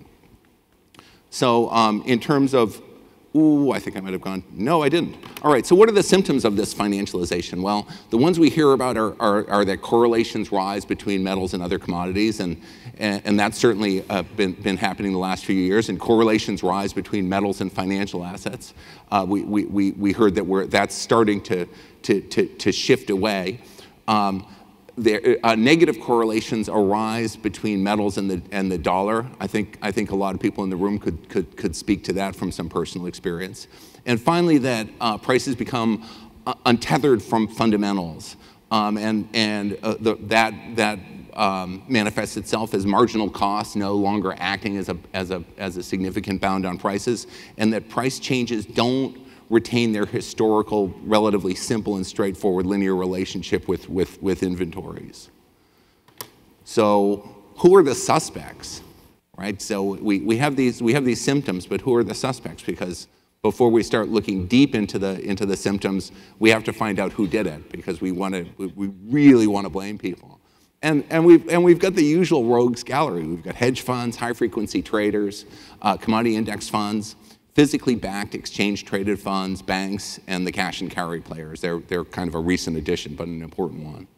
So um, in terms of, ooh, I think I might have gone, no, I didn't. All right, so what are the symptoms of this financialization? Well, the ones we hear about are, are, are that correlations rise between metals and other commodities, and, and, and that's certainly uh, been, been happening the last few years, and correlations rise between metals and financial assets. Uh, we, we, we, we heard that we're, that's starting to, to, to, to shift away. Um, There, uh, negative correlations arise between metals and the and the dollar. I think I think a lot of people in the room could could could speak to that from some personal experience. And finally, that uh, prices become uh, untethered from fundamentals, um, and and uh, the, that that um, manifests itself as marginal costs no longer acting as a as a as a significant bound on prices, and that price changes don't retain their historical, relatively simple and straightforward linear relationship with, with, with inventories. So who are the suspects, right? So we, we, have these, we have these symptoms, but who are the suspects? Because before we start looking deep into the, into the symptoms, we have to find out who did it, because we, wanna, we, we really want to blame people. And, and, we've, and we've got the usual rogues gallery. We've got hedge funds, high-frequency traders, uh, commodity index funds, physically backed exchange-traded funds, banks, and the cash and carry players. They're, they're kind of a recent addition, but an important one.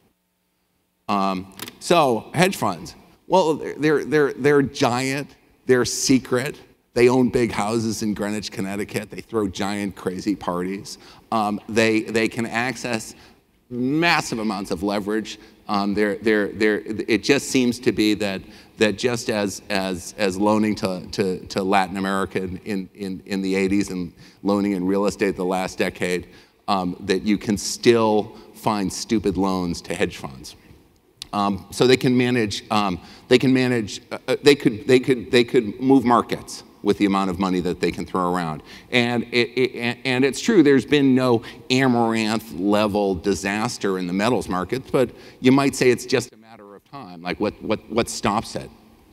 Um, so hedge funds, well, they're, they're, they're giant, they're secret, they own big houses in Greenwich, Connecticut, they throw giant crazy parties. Um, they, they can access massive amounts of leverage. Um, they're, they're, they're, it just seems to be that, that just as, as, as loaning to, to, to Latin America in, in, in the eighties and loaning in real estate the last decade, um, that you can still find stupid loans to hedge funds. Um, so they can manage, um, they can manage, uh, they, could, they, could, they could move markets with the amount of money that they can throw around. And, it, it, and it's true, there's been no Amaranth-level disaster in the metals market, but you might say it's just a matter of time. Like, what, what, what stops it?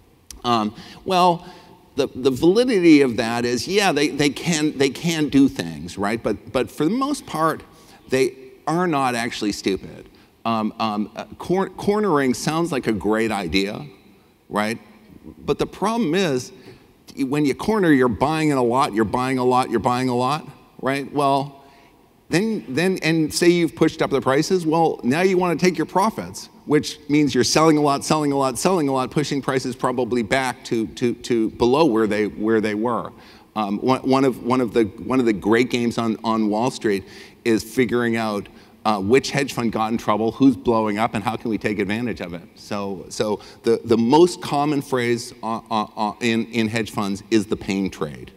Um, well, the, the validity of that is, yeah, they, they, can, they can do things, right? But, but for the most part, they are not actually stupid. Um, um, uh, cor cornering sounds like a great idea, right? But the problem is, when you corner, you're buying in a lot, you're buying a lot, you're buying a lot, right? Well, then, then, and say you've pushed up the prices, well, now you want to take your profits, which means you're selling a lot, selling a lot, selling a lot, pushing prices probably back to, to, to below where they, where they were. Um, one, one, of, one, of the, one of the great games on, on Wall Street is figuring out Uh, which hedge fund got in trouble, who's blowing up, and how can we take advantage of it? So, so the, the most common phrase uh, uh, in, in hedge funds is the pain trade.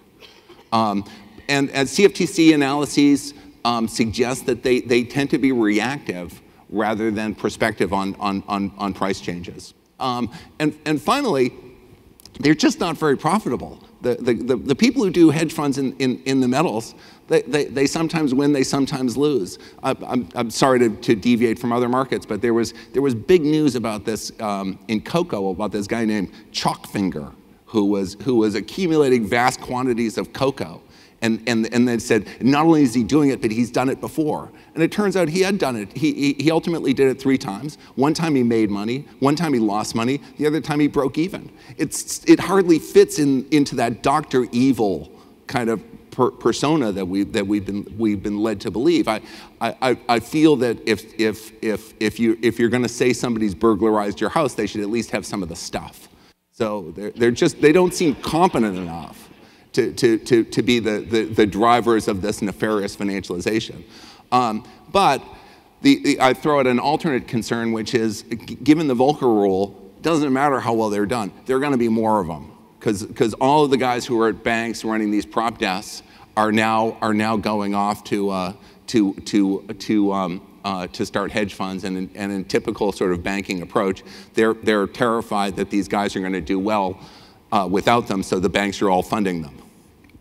Um, and as C F T C analyses um, suggest that they, they tend to be reactive rather than prospective on, on, on, on price changes. Um, and, and finally, they're just not very profitable. The, the, the, the people who do hedge funds in, in, in the metals, they, they, they sometimes win, they sometimes lose. I, I'm, I'm sorry to, to deviate from other markets, but there was, there was big news about this um, in cocoa, about this guy named Chalkfinger, who was, who was accumulating vast quantities of cocoa. And, and, and they said, not only is he doing it, but he's done it before. And it turns out he had done it. He, he, he ultimately did it three times. One time he made money, one time he lost money, the other time he broke even. It's, it hardly fits in, into that Doctor Evil kind of per, persona that, we, that we've, been, we've been led to believe. I, I, I feel that if, if, if, if, you, if you're gonna say somebody's burglarized your house, they should at least have some of the stuff. So they're, they're just, they don't seem competent enough To, to, to, to be the, the, the drivers of this nefarious financialization. Um, but the, the, I throw out an alternate concern, which is, given the Volcker rule, doesn't matter how well they're done, there are going to be more of them. Because all of the guys who are at banks running these prop desks are now, are now going off to, uh, to, to, to, um, uh, to start hedge funds. And in, and in typical sort of banking approach, they're, they're terrified that these guys are going to do well Uh, without them, so the banks are all funding them.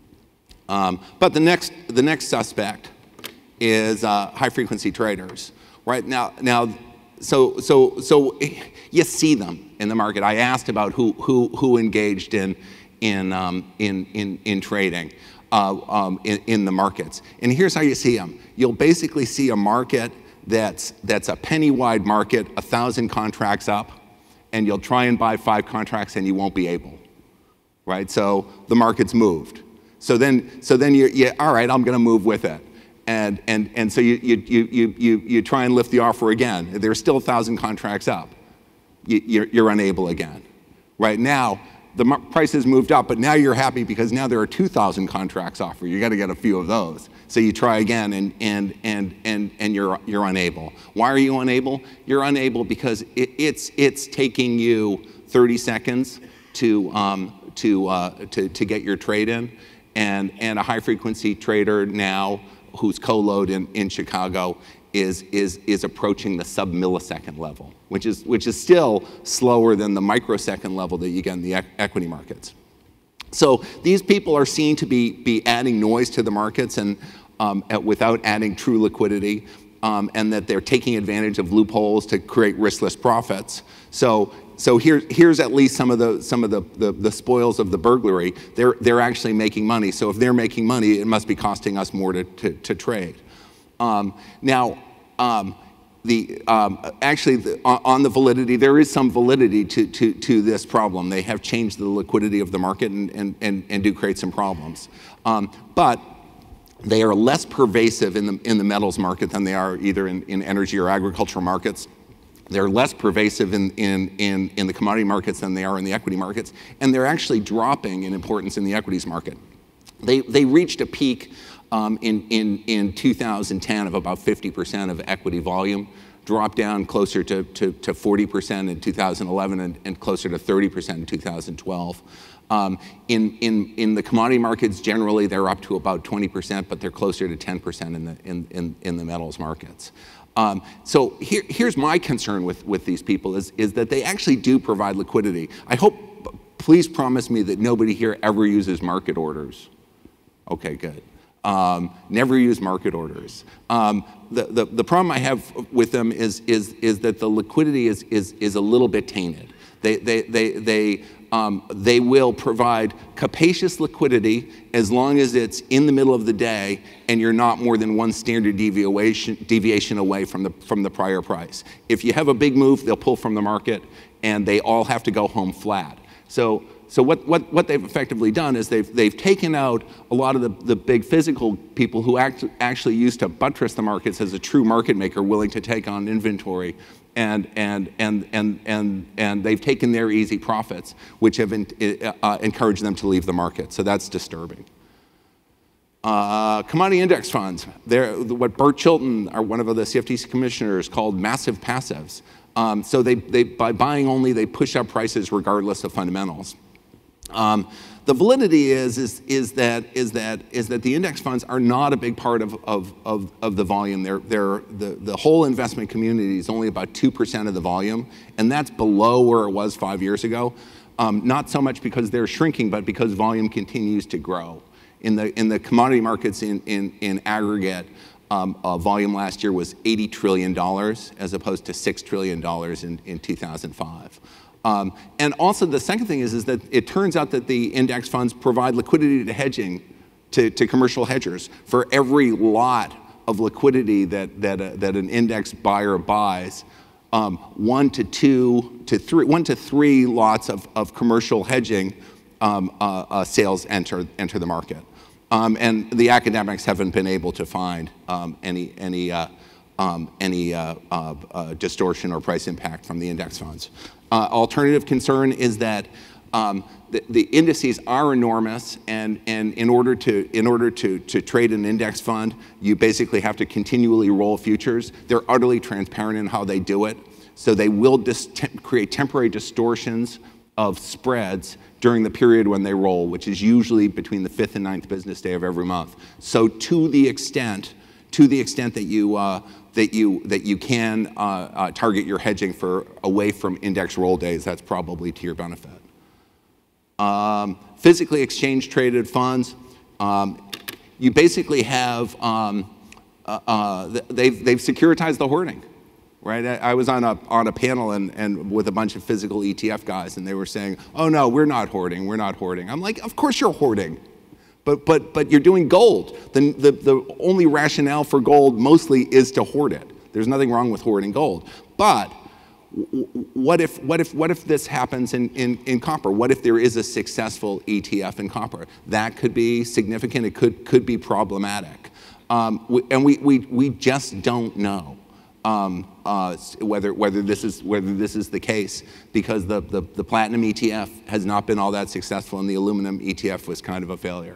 Um, but the next, the next suspect is uh, high-frequency traders, right? Now, now, so so so you see them in the market. I asked about who who who engaged in in um, in, in in trading uh, um, in, in the markets, and here's how you see them. You'll basically see a market that's that's a penny-wide market, a thousand contracts up, and you'll try and buy five contracts, and you won't be able, right? So the market's moved. So then, so then you, you all right, I'm going to move with it. And, and, and so you, you, you, you, you try and lift the offer again. There's still a thousand contracts up. You, you're, you're unable again. Right now, the price has moved up, but now you're happy because now there are two thousand contracts offered. You got to get a few of those. So you try again, and, and, and, and, and you're, you're unable. Why are you unable? You're unable because it, it's, it's taking you thirty seconds to, um, to, uh, to, to get your trade in. And, and a high-frequency trader now who's co-load in, in Chicago is, is, is approaching the sub-millisecond level, which is, which is still slower than the microsecond level that you get in the e equity markets. So these people are seen to be, be adding noise to the markets and um, at, without adding true liquidity, um, and that they're taking advantage of loopholes to create riskless profits. So So here, here's at least some of the some of the, the, the spoils of the burglary. They're they're actually making money. So if they're making money, it must be costing us more to to, to trade. Um, now, um, the um, actually the, on the validity, there is some validity to to to this problem. They have changed the liquidity of the market and and and, and do create some problems, um, but they are less pervasive in the in the metals market than they are either in, in energy or agricultural markets. They're less pervasive in, in, in, in the commodity markets than they are in the equity markets, and they're actually dropping in importance in the equities market. They, they reached a peak um, in, in, in two thousand ten of about fifty percent of equity volume, dropped down closer to, to, to forty percent in two thousand eleven and, and closer to thirty percent in two thousand twelve. Um, in, in, in the commodity markets, generally, they're up to about twenty percent, but they're closer to ten percent in the, in, in, in the metals markets. Um, so here, here's my concern with, with these people is, is that they actually do provide liquidity. I hope, please promise me that nobody here ever uses market orders. Okay, good. Um, never use market orders. Um, the, the, the problem I have with them is, is, is that the liquidity is, is, is a little bit tainted. They, they, they, they, um, they will provide capacious liquidity as long as it's in the middle of the day and you're not more than one standard deviation, deviation away from the, from the prior price. If you have a big move, they'll pull from the market and they all have to go home flat. So, so what, what, what they've effectively done is they've, they've taken out a lot of the, the big physical people who act, actually used to buttress the markets as a true market maker willing to take on inventory. And, and, and, and, and, and they've taken their easy profits, which have in, uh, encouraged them to leave the market. So that's disturbing. Uh, commodity index funds. They're, what Bert Chilton, or one of the C F T C commissioners, called massive passives. Um, so they, they, by buying only, they push up prices regardless of fundamentals. Um, the validity is, is, is, that, is, that, is that the index funds are not a big part of, of, of, of the volume. They're, they're, the, the whole investment community is only about two percent of the volume, and that's below where it was five years ago. Um, not so much because they're shrinking, but because volume continues to grow. In the, in the commodity markets in, in, in aggregate, um, uh, volume last year was eighty trillion dollars as opposed to six trillion dollars in, in two thousand five. Um, and also the second thing is, is that it turns out that the index funds provide liquidity to hedging, to, to commercial hedgers. For every lot of liquidity that, that, uh, that an index buyer buys, um, one to two to three, one to three lots of, of commercial hedging um, uh, uh, sales enter, enter the market. Um, and the academics haven't been able to find um, any, any, uh, um, any uh, uh, uh, distortion or price impact from the index funds. Uh, alternative concern is that um, the, the indices are enormous, and, and in order, to, in order to, to trade an index fund, you basically have to continually roll futures. They're utterly transparent in how they do it, so they will dis create temporary distortions of spreads during the period when they roll, which is usually between the fifth and ninth business day of every month. So to the extent, to the extent that you uh, that you that you can uh, uh, target your hedging for away from index roll days, that's probably to your benefit. Um, physically exchange traded funds. Um, you basically have, um, uh, uh, they've, they've securitized the hoarding, right? I, I was on a, on a panel and, and with a bunch of physical E T F guys, and they were saying, oh no, we're not hoarding, we're not hoarding. I'm like, of course you're hoarding. But, but, but you're doing gold. The, the, the only rationale for gold mostly is to hoard it. There's nothing wrong with hoarding gold. But what if, what if, what if this happens in, in, in copper? What if there is a successful E T F in copper? That could be significant. It could, could be problematic. Um, we, and we, we, we just don't know um, uh, whether, whether, this is, whether this is the case, because the, the, the platinum E T F has not been all that successful, and the aluminum E T F was kind of a failure.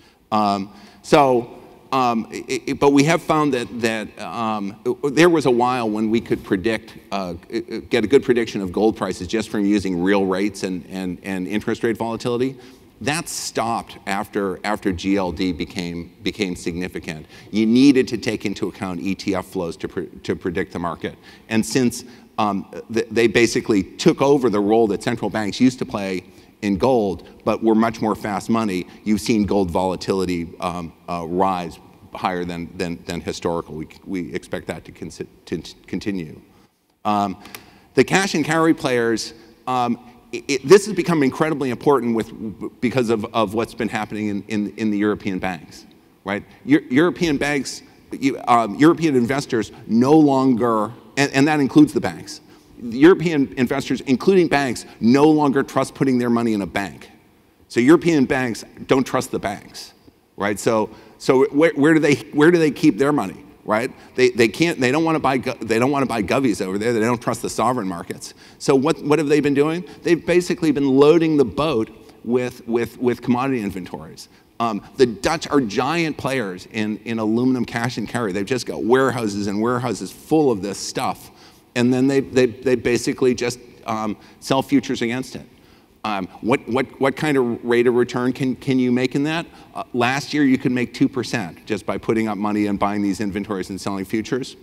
Um, so, um, it, it, but we have found that, that um, there was a while when we could predict, uh, get a good prediction of gold prices just from using real rates and, and, and interest rate volatility. That stopped after, after G L D became, became significant. You needed to take into account E T F flows to, pre to predict the market. And since um, th they basically took over the role that central banks used to play in gold, but we're much more fast money, you've seen gold volatility um, uh, rise higher than, than, than historical. We, we expect that to, con to continue. Um, the cash and carry players, um, it, it, this has become incredibly important with, because of, of what's been happening in, in, in the European banks, right? Euro European banks, um, European investors no longer, and, and that includes the banks, European investors, including banks, no longer trust putting their money in a bank. So European banks don't trust the banks, right? So, so where, where do they where do they keep their money, right? They they can't they don't want to buy they don't want to buy govies over there. They don't trust the sovereign markets. So what what have they been doing? They've basically been loading the boat with with with commodity inventories. Um, the Dutch are giant players in in aluminum cash and carry. They've just got warehouses and warehouses full of this stuff. And then they, they, they basically just um, sell futures against it. Um, what, what, what kind of rate of return can, can you make in that? Uh, last year you could make two percent just by putting up money and buying these inventories and selling futures.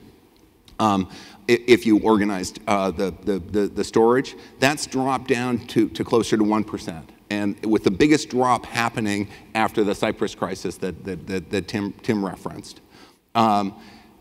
Um, if you organized uh, the, the, the, the storage, that's dropped down to, to closer to one percent. And with the biggest drop happening after the Cyprus crisis that, that, that, that Tim, Tim referenced. Um,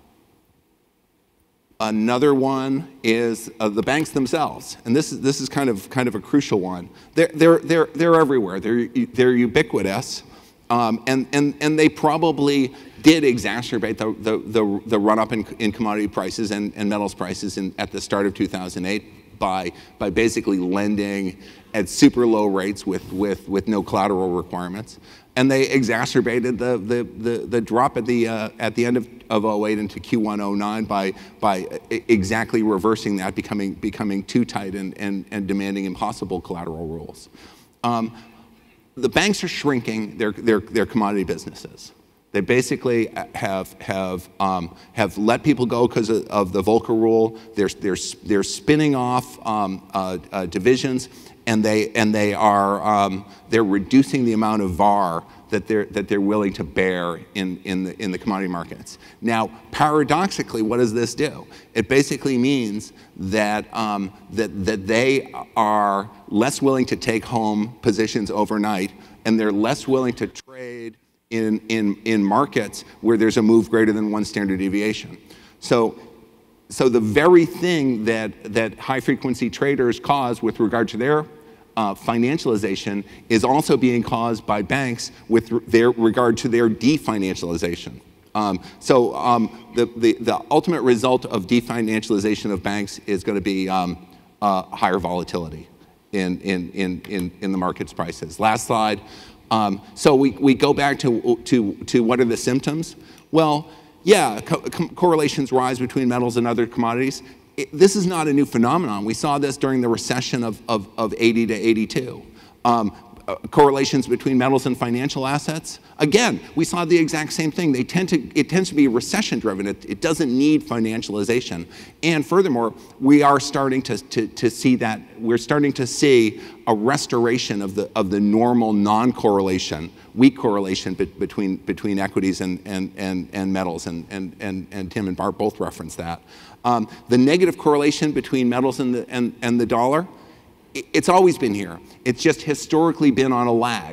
Another one is uh, the banks themselves, and this is this is kind of kind of a crucial one. They're they're they're they're everywhere. They're they're ubiquitous, um, and and and they probably did exacerbate the the the, the run up in, in commodity prices and, and metals prices in, at the start of two thousand eight by by basically lending at super low rates with with with no collateral requirements. And they exacerbated the, the, the, the drop at the, uh, at the end of, of oh eight into Q one oh nine by, by exactly reversing that, becoming, becoming too tight and, and, and demanding impossible collateral rules. Um, the banks are shrinking their, their, their commodity businesses. They basically have, have, um, have let people go because of, of the Volcker rule. They're, they're, they're spinning off um, uh, uh, divisions. And they and they are um, they're reducing the amount of V A R that they're that they're willing to bear in in the in the commodity markets. Now, paradoxically, what does this do? It basically means that um, that that they are less willing to take home positions overnight, and they're less willing to trade in in in markets where there's a move greater than one standard deviation. So. So the very thing that that high frequency traders cause with regard to their Uh, financialization is also being caused by banks with their regard to their definancialization. Um, so um, the, the, the ultimate result of definancialization of banks is going to be um, uh, higher volatility in, in, in, in, in the market's prices. Last slide. Um, so we, we go back to, to, to what are the symptoms? Well, yeah, co co correlations rise between metals and other commodities. It, this is not a new phenomenon. We saw this during the recession of, of, of eighty to eighty-two. Um, uh, correlations between metals and financial assets. Again, we saw the exact same thing. They tend to, it tends to be recession driven. It, it doesn't need financialization. And furthermore, we are starting to, to, to see that, we're starting to see a restoration of the, of the normal non-correlation, weak correlation be, between, between equities and, and, and, and metals. And, and, and, and Tim and Bart both referenced that. Um, the negative correlation between metals and the, and, and the dollar, it's always been here. It's just historically been on a lag.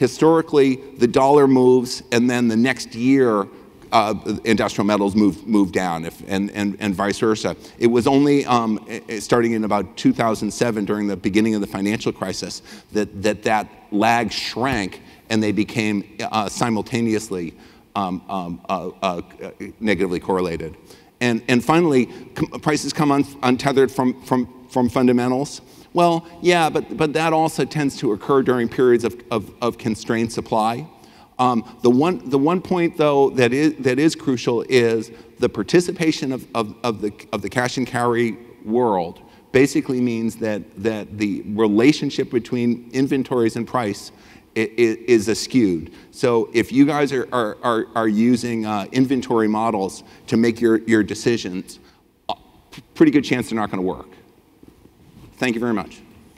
historically, the dollar moves, and then the next year, uh, industrial metals move move down, if, and, and, and vice versa. It was only um, starting in about two thousand seven, during the beginning of the financial crisis, that that, that lag shrank, and they became uh, simultaneously um, um, uh, uh, negatively correlated. And, and finally, com prices come un untethered from, from, from fundamentals. Well, yeah, but, but that also tends to occur during periods of, of, of constrained supply. Um, the, one, the one point, though, that is, that is crucial is the participation of, of, of, the, of the cash and carry world basically means that, that the relationship between inventories and price is skewed. So if you guys are, are, are, are using uh, inventory models to make your, your decisions, pretty good chance they're not going to work. Thank you very much.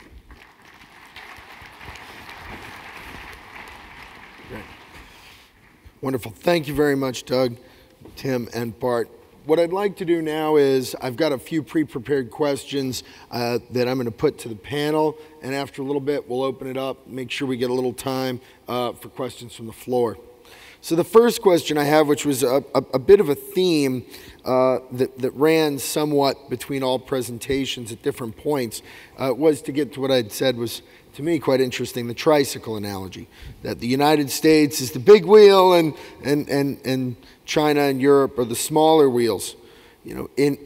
Great. Wonderful. Thank you very much, Doug, Tim, and Bart. What I'd like to do now is I've got a few pre-prepared questions uh, that I'm going to put to the panel, and after a little bit, we'll open it up, make sure we get a little time uh, for questions from the floor. So the first question I have, which was a, a, a bit of a theme uh, that, that ran somewhat between all presentations at different points, uh, was to get to what I'd said was, to me, quite interesting, the tricycle analogy, that the United States is the big wheel and, and, and, and China and Europe are the smaller wheels. You know, in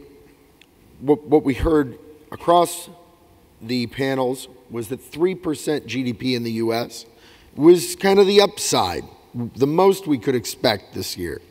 what, what we heard across the panels was that three percent G D P in the U S was kind of the upside, the most we could expect this year.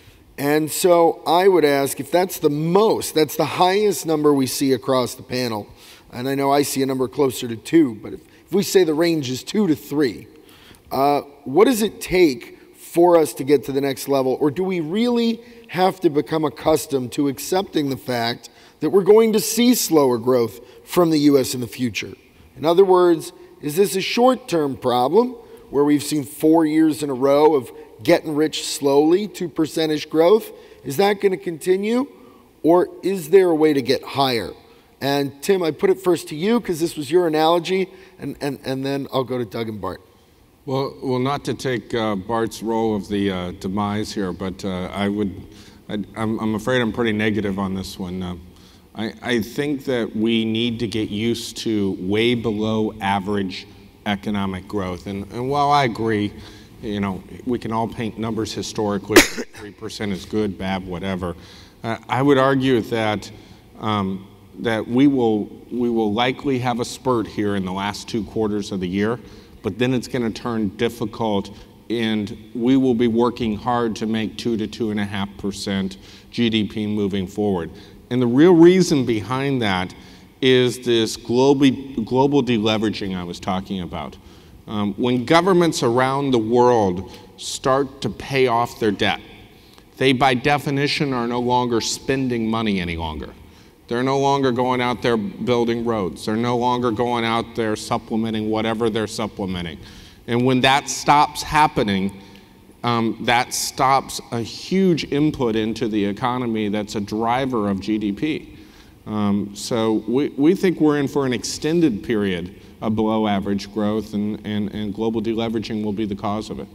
And so I would ask, if that's the most, that's the highest number we see across the panel, and I know I see a number closer to two, but if, if we say the range is two to three, uh, what does it take for us to get to the next level? Or do we really have to become accustomed to accepting the fact that we're going to see slower growth from the U S in the future? In other words, is this a short-term problem where we've seen four years in a row of getting rich slowly, two percent-ish growth? Is that going to continue? Or is there a way to get higher? And Tim, I put it first to you because this was your analogy, and, and, and then I'll go to Doug and Bart. Well, well, not to take uh, Bart's role of the uh, demise here, but uh, I would, I, I'm, I'm afraid I'm pretty negative on this one. Uh, I, I think that we need to get used to way below average economic growth. And, and while I agree, you know, we can all paint numbers historically, three percent is good, bad, whatever. Uh, I would argue that um, that we will, we will likely have a spurt here in the last two quarters of the year, but then it's going to turn difficult, and we will be working hard to make two to two and a half percent G D P moving forward. And the real reason behind that is this global, global deleveraging I was talking about. Um, when governments around the world start to pay off their debt, they by definition are no longer spending money any longer. They're no longer going out there building roads. They're no longer going out there supplementing whatever they're supplementing. And when that stops happening, um, that stops a huge input into the economy that's a driver of G D P. Um, so we, we think we're in for an extended period of below average growth, and, and, and global deleveraging will be the cause of it.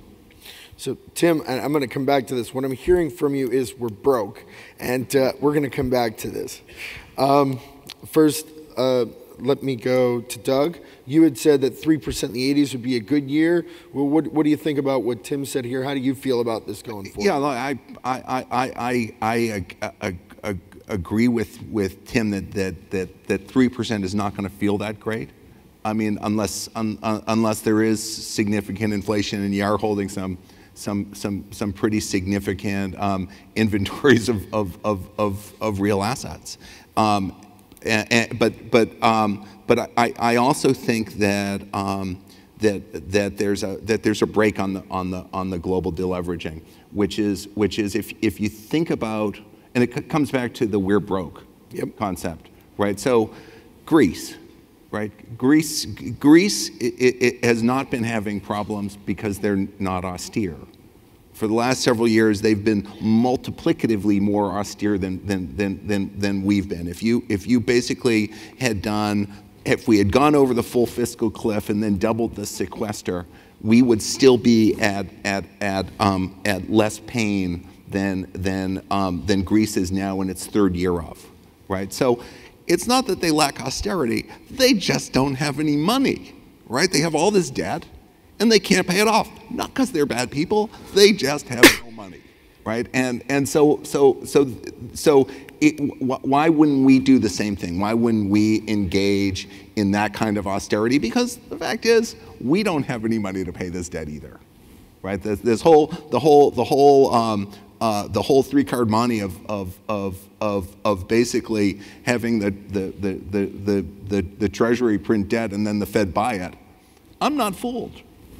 So Tim, and I'm going to come back to this. What I'm hearing from you is we're broke, and uh, we're going to come back to this. Um, first, uh, let me go to Doug. You had said that three percent in the eighties would be a good year. Well, what, what do you think about what Tim said here? How do you feel about this going forward? Yeah, I, I, I, I, I, I, I agree with, with Tim that, that, that, that three percent is not going to feel that great. I mean, unless, un, un, unless there is significant inflation and you are holding some some some some pretty significant um, inventories of of, of of of real assets. Um, and, and, but but um, but I, I also think that um, that that there's a that there's a break on the on the on the global deleveraging, which is which is if if you think about, and it comes back to the we're broke yep. concept, right? So Greece. Right, Greece, Greece it, it has not been having problems because they're not austere. For the last several years, they've been multiplicatively more austere than than than than, than we've been. If you if you basically had done, if we had gone over the full fiscal cliff and then doubled the sequester, we would still be at at at um, at less pain than than um, than Greece is now in its third year of, right? So it's not that they lack austerity; they just don't have any money, right? They have all this debt, and they can't pay it off. Not because they're bad people; they just have no money, right? And and so so so so it, why wouldn't we do the same thing? Why wouldn't we engage in that kind of austerity? Because the fact is, we don't have any money to pay this debt either, right? This, this whole the whole the whole um, uh, the whole three-card money of of of of of basically having the the the the the, the, the Treasury print debt and then the Fed buy it. I'm not fooled.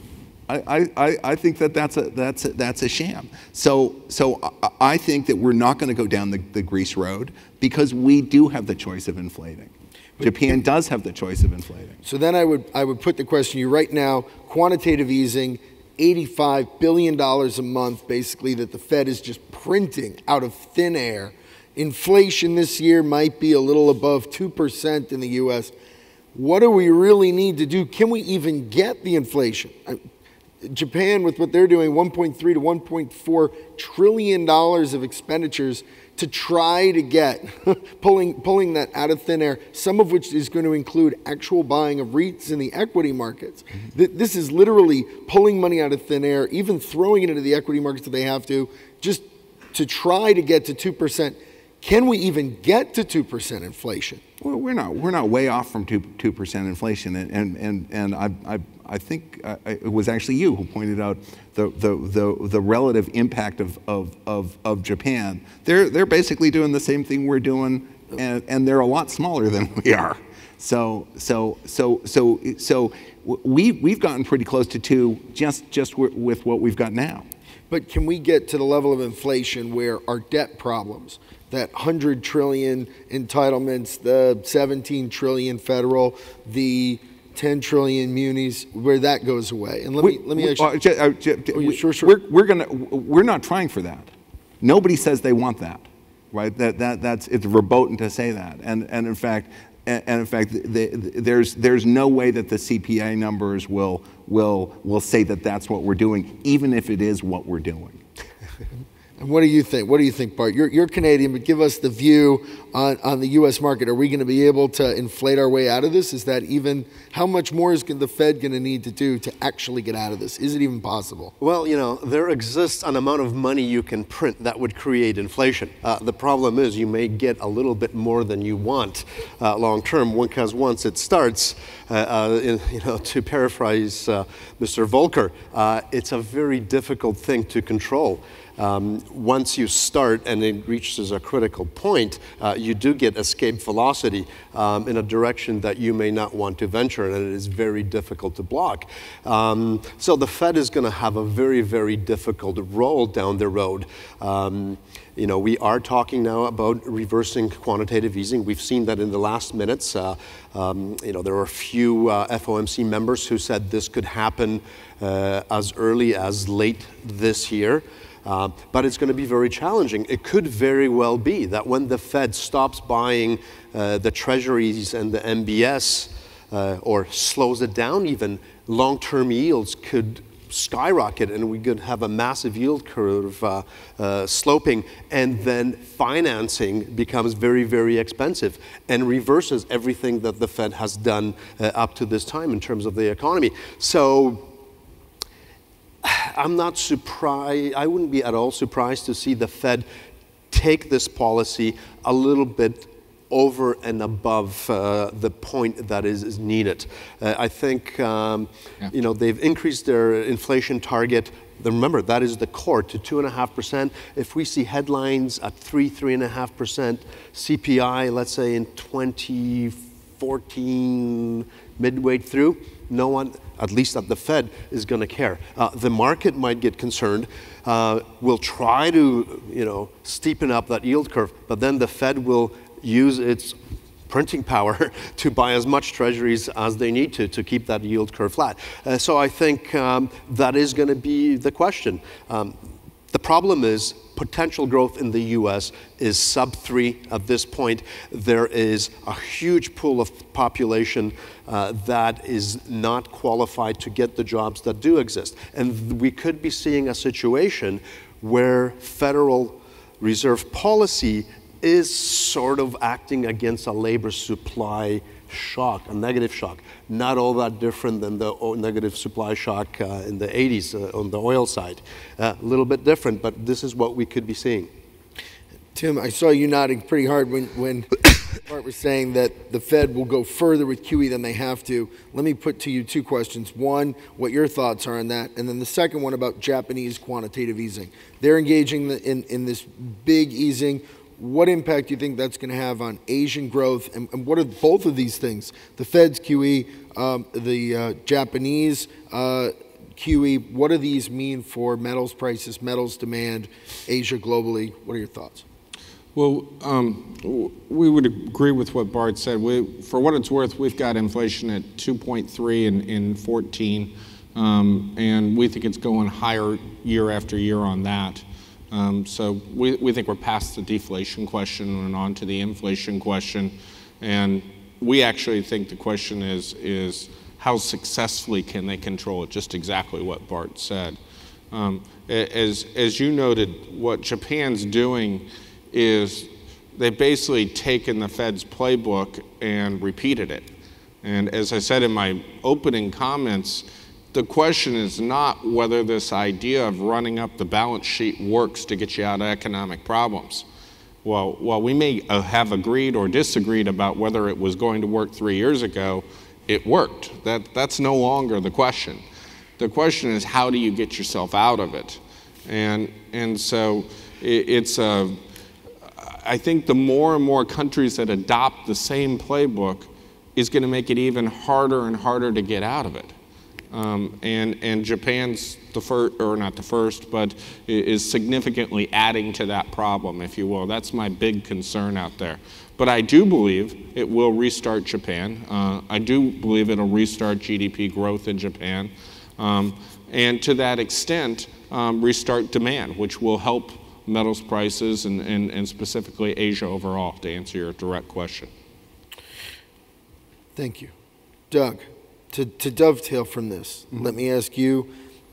I, I, I think that that's a, that's a, that's a sham. So, so I think that we're not going to go down the, the Greece road because we do have the choice of inflating. Japan does have the choice of inflating. So then I would, I would put the question to you right now, quantitative easing, eighty-five billion dollars a month basically that the Fed is just printing out of thin air. Inflation this year might be a little above two percent in the U S. What do we really need to do? Can we even get the inflation? I, Japan, with what they're doing, one point three to one point four trillion dollars of expenditures to try to get, pulling, pulling that out of thin air, some of which is going to include actual buying of REITs in the equity markets. Mm-hmm. This is literally pulling money out of thin air, even throwing it into the equity markets if they have to, just to try to get to two percent. Can we even get to two percent inflation? Well, we're not, we're not way off from two percent inflation, and, and, and, and I, I, I think uh, it was actually you who pointed out the, the, the, the relative impact of, of, of, of Japan. They're, they're basically doing the same thing we're doing, and, and they're a lot smaller than we are. So, so, so, so, so we, we've gotten pretty close to two just, just with what we've got now. But can we get to the level of inflation where our debt problems, that one hundred trillion entitlements, the seventeen trillion federal, the ten trillion munis, where that goes away? And let we, me let me we, actually. Uh, j- uh, j- oh, yeah, sure, sure. We're, we're gonna we're not trying for that. Nobody says they want that, right? That that that's it's verboten to say that, and and in fact. And in fact, the, the, there's there's no way that the C P I numbers will will will say that that's what we're doing, even if it is what we're doing. And what do you think? What do you think, Bart? You're, you're Canadian, but give us the view on, on the U S market. Are we going to be able to inflate our way out of this? Is that even, how much more is the Fed going to need to do to actually get out of this? Is it even possible? Well, you know, there exists an amount of money you can print that would create inflation. Uh, the problem is you may get a little bit more than you want uh, long term, because once it starts, uh, uh, in, you know, to paraphrase uh, Mister Volcker, uh, it's a very difficult thing to control. Um, once you start and it reaches a critical point, uh, you do get escape velocity um, in a direction that you may not want to venture, and it is very difficult to block. Um, so the Fed is going to have a very, very difficult role down the road. Um, You know, we are talking now about reversing quantitative easing. We've seen that in the last minutes. Uh, um, you know, there are a few uh, F O M C members who said this could happen uh, as early as late this year. Uh, but it's going to be very challenging. It could very well be that when the Fed stops buying uh, the treasuries and the M B S, uh, or slows it down even, long-term yields could skyrocket, and we could have a massive yield curve uh, uh, sloping, and then financing becomes very, very expensive and reverses everything that the Fed has done uh, up to this time in terms of the economy. So I'm not surprised, I wouldn't be at all surprised to see the Fed take this policy a little bit over and above uh, the point that is, is needed. Uh, I think, um, yeah. you know, they've increased their inflation target. Remember, that is the core, to two and a half percent. If we see headlines at three, three and a half percent C P I, let's say in twenty fourteen, midway through, no one, at least at the Fed, is going to care. Uh, the market might get concerned. Uh, we'll try to, you know, steepen up that yield curve, but then the Fed will use its printing power to buy as much treasuries as they need to to keep that yield curve flat. Uh, so I think um, that is going to be the question. Um, The problem is potential growth in the U S is sub three at this point. There is a huge pool of population uh, that is not qualified to get the jobs that do exist. And we could be seeing a situation where Federal Reserve policy is sort of acting against a labor supply shock, a negative shock. Not all that different than the negative supply shock uh, in the eighties uh, on the oil side. Uh, a little bit different, but this is what we could be seeing. Tim, I saw you nodding pretty hard when, when Bart was saying that the Fed will go further with Q E than they have to. Let me put to you two questions. One, what your thoughts are on that, and then the second one about Japanese quantitative easing. They're engaging in, in this big easing. What impact do you think that's going to have on Asian growth? And, and what are both of these things, the Fed's Q E, um, the uh, Japanese uh, Q E, what do these mean for metals prices, metals demand, Asia globally? What are your thoughts? Well, um, we would agree with what Bart said. We, for what it's worth, we've got inflation at two point three in, in fourteen, um, and we think it's going higher year after year on that. Um, so we, we think we're past the deflation question and on to the inflation question. And we actually think the question is, is how successfully can they control it, just exactly what Bart said. Um, as, as you noted, what Japan's doing is they've basically taken the Fed's playbook and repeated it. And as I said in my opening comments, the question is not whether this idea of running up the balance sheet works to get you out of economic problems. Well, while we may have agreed or disagreed about whether it was going to work three years ago, it worked. That, that's no longer the question. The question is, how do you get yourself out of it? And, and so it, it's a, I think the more and more countries that adopt the same playbook is going to make it even harder and harder to get out of it. Um, and, and Japan's the first, or not the first, but is significantly adding to that problem, if you will. That's my big concern out there. But I do believe it will restart Japan. Uh, I do believe it'll restart G D P growth in Japan. Um, and to that extent, um, restart demand, which will help metals prices and, and, and specifically Asia overall, to answer your direct question. Thank you. Doug. To, to dovetail from this, mm-hmm. let me ask you,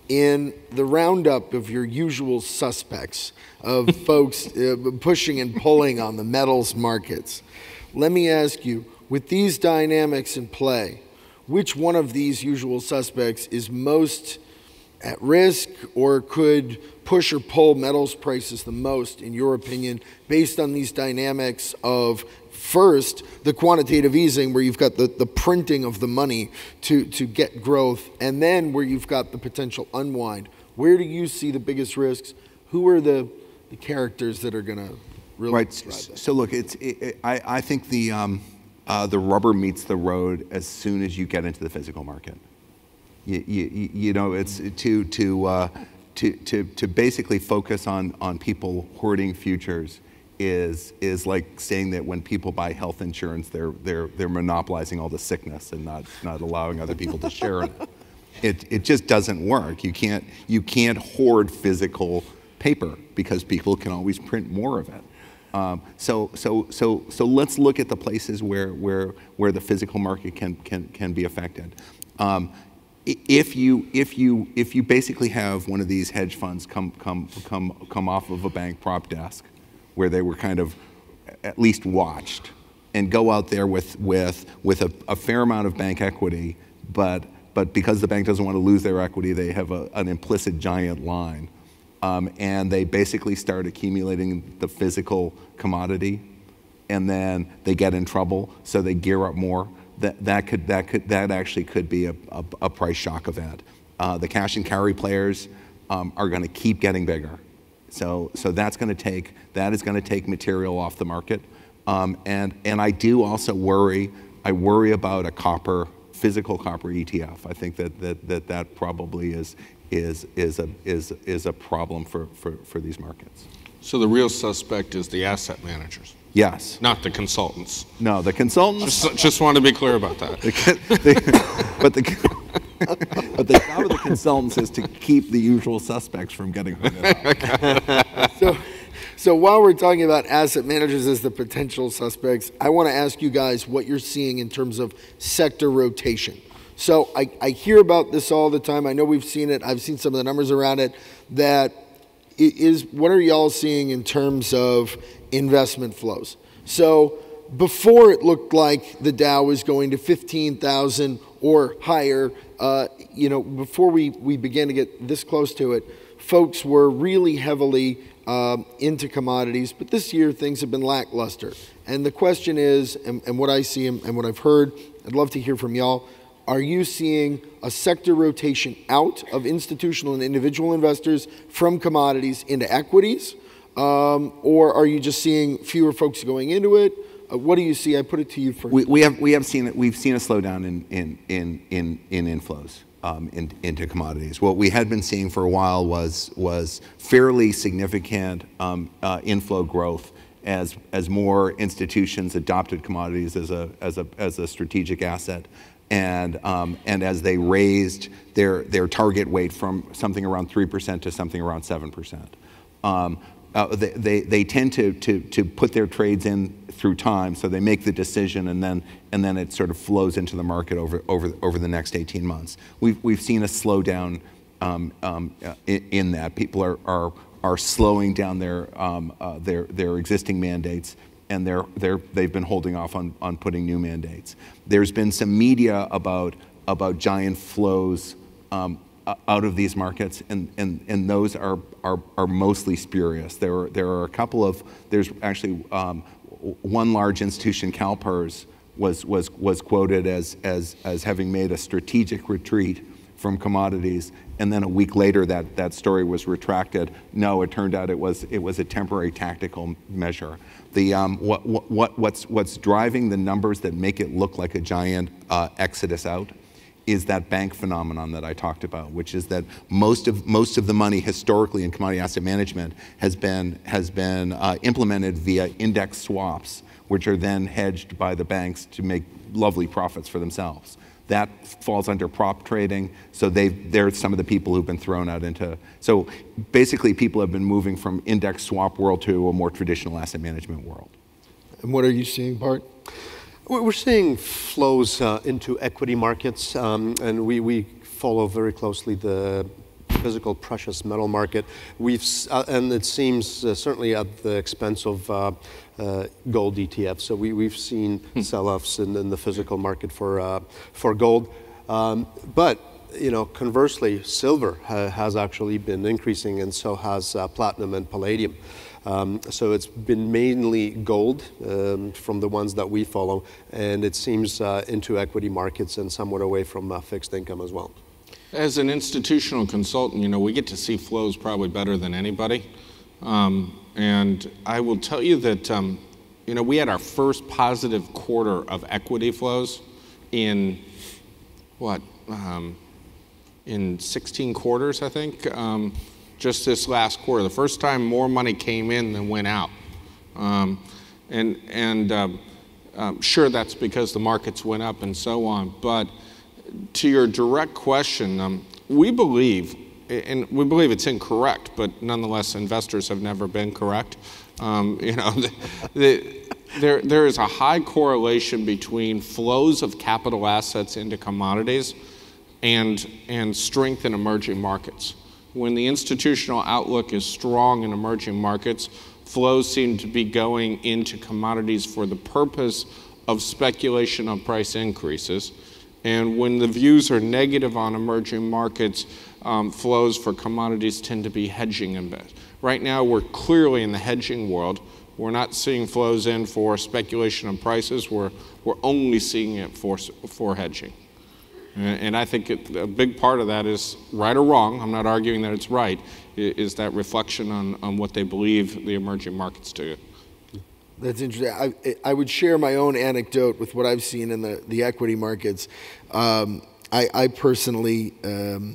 in the roundup of your usual suspects of folks uh, pushing and pulling on the metals markets, let me ask you, with these dynamics in play, which one of these usual suspects is most at risk or could push or pull metals prices the most, in your opinion, based on these dynamics of first, the quantitative easing where you've got the, the printing of the money to, to get growth, and then where you've got the potential unwind. Where do you see the biggest risks? Who are the, the characters that are going to really right. drive that? So look, it's, it, it, I, I think the, um, uh, the rubber meets the road as soon as you get into the physical market. You, you, you know, it's to, to, uh, to, to, to basically focus on, on people hoarding futures is is like saying that when people buy health insurance, they're they're they're monopolizing all the sickness and not not allowing other people to share in it. It it just doesn't work. You can't you can't hoard physical paper because people can always print more of it. Um, so so so so let's look at the places where where where the physical market can can can be affected. Um, If you if you if you basically have one of these hedge funds come come come come off of a bank prop desk, where they were kind of at least watched, and go out there with with with a, a fair amount of bank equity, but but because the bank doesn't want to lose their equity, they have a, an implicit giant line, um, and they basically start accumulating the physical commodity, and then they get in trouble, so they gear up more. That that could that could that actually could be a, a, a price shock event. Uh, the cash and carry players um, are going to keep getting bigger. So, so that's going to take that is going to take material off the market, um, and and I do also worry. I worry about a copper physical copper E T F. I think that that that, that probably is is is a is is a problem for, for, for these markets. So the real suspect is the asset managers. Yes. Not the consultants. No, the consultants. Just, just want to be clear about that. the, the, but the But the job of the consultants is to keep the usual suspects from getting hung up. So, so while we're talking about asset managers as the potential suspects, I want to ask you guys what you're seeing in terms of sector rotation. So I, I hear about this all the time. I know we've seen it. I've seen some of the numbers around it. That is, what are y'all seeing in terms of investment flows? So before it looked like the Dow was going to fifteen thousand or higher, uh, you know, before we, we began to get this close to it, folks were really heavily um, into commodities. But this year, things have been lackluster. And the question is, and, and what I see and, and what I've heard, I'd love to hear from y'all, are you seeing a sector rotation out of institutional and individual investors from commodities into equities? Um, or are you just seeing fewer folks going into it? Uh, what do you see? I put it to you first. We, we have we have seen it. We've seen a slowdown in in in in, in inflows um, in, into commodities. What we had been seeing for a while was was fairly significant um, uh, inflow growth as as more institutions adopted commodities as a as a as a strategic asset. And um, and as they raised their their target weight from something around three percent to something around seven percent, um, uh, they, they they tend to to to put their trades in through time. So they make the decision, and then and then it sort of flows into the market over over over the next eighteen months. We've we've seen a slowdown um, um, in, in that. People are are are slowing down their um, uh, their their existing mandates. And they're, they're, they've been holding off on, on putting new mandates. There's been some media about, about giant flows um, out of these markets, and, and, and those are, are, are mostly spurious. There are, there are a couple of, there's actually um, one large institution, CalPERS, was, was, was quoted as, as, as having made a strategic retreat from commodities, and then a week later that, that story was retracted. No, it turned out it was, it was a temporary tactical measure. The, um, what, what, what's, what's driving the numbers that make it look like a giant uh, exodus out is that bank phenomenon that I talked about, which is that most of, most of the money historically in commodity asset management has been, has been uh, implemented via index swaps, which are then hedged by the banks to make lovely profits for themselves. That falls under prop trading, so they they're some of the people who've been thrown out into. So basically, people have been moving from index swap world to a more traditional asset management world. And what are you seeing, Bart? We're seeing flows uh, into equity markets, um, and we, we follow very closely the physical precious metal market. We've uh, and it seems uh, certainly at the expense of uh, uh, gold E T Fs. So we we've seen hmm. sell-offs in, in the physical market for uh, for gold, um, but you know conversely, silver ha has actually been increasing, and so has uh, platinum and palladium. Um, so it's been mainly gold um, from the ones that we follow, and it seems uh, into equity markets and somewhat away from uh, fixed income as well. As an institutional consultant, you know, we get to see flows probably better than anybody. Um, and I will tell you that, um, you know, we had our first positive quarter of equity flows in, what, um, in sixteen quarters, I think, um, just this last quarter. The first time more money came in than went out. Um, and and um, um, sure, that's because the markets went up and so on. But to your direct question, um, we believe, and we believe it's incorrect, but nonetheless, investors have never been correct. Um, you know, the, the, there there is a high correlation between flows of capital assets into commodities and and strength in emerging markets. When the institutional outlook is strong in emerging markets, flows seem to be going into commodities for the purpose of speculation on price increases. And when the views are negative on emerging markets, um, flows for commodities tend to be hedging invest. Right now, we're clearly in the hedging world. We're not seeing flows in for speculation on prices. We're, we're only seeing it for, for hedging. And, and I think it, a big part of that is, right or wrong, I'm not arguing that it's right, is that reflection on, on what they believe the emerging markets do. That's interesting. I, I would share my own anecdote with what I've seen in the, the equity markets. Um, I, I personally, um,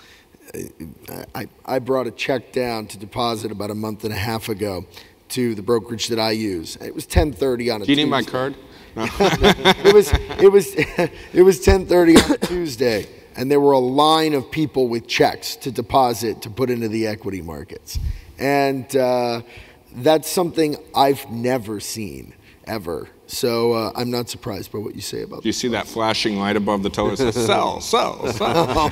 I, I brought a check down to deposit about a month and a half ago to the brokerage that I use. It was ten thirty on a Tuesday. Do you need my card? No. it was it was it was ten thirty on a Tuesday. and there were a line of people with checks to deposit to put into the equity markets. And uh, that's something I've never seen, ever. So uh, I'm not surprised by what you say about that. Do you see that flashing light above the total? It says, sell, sell, sell.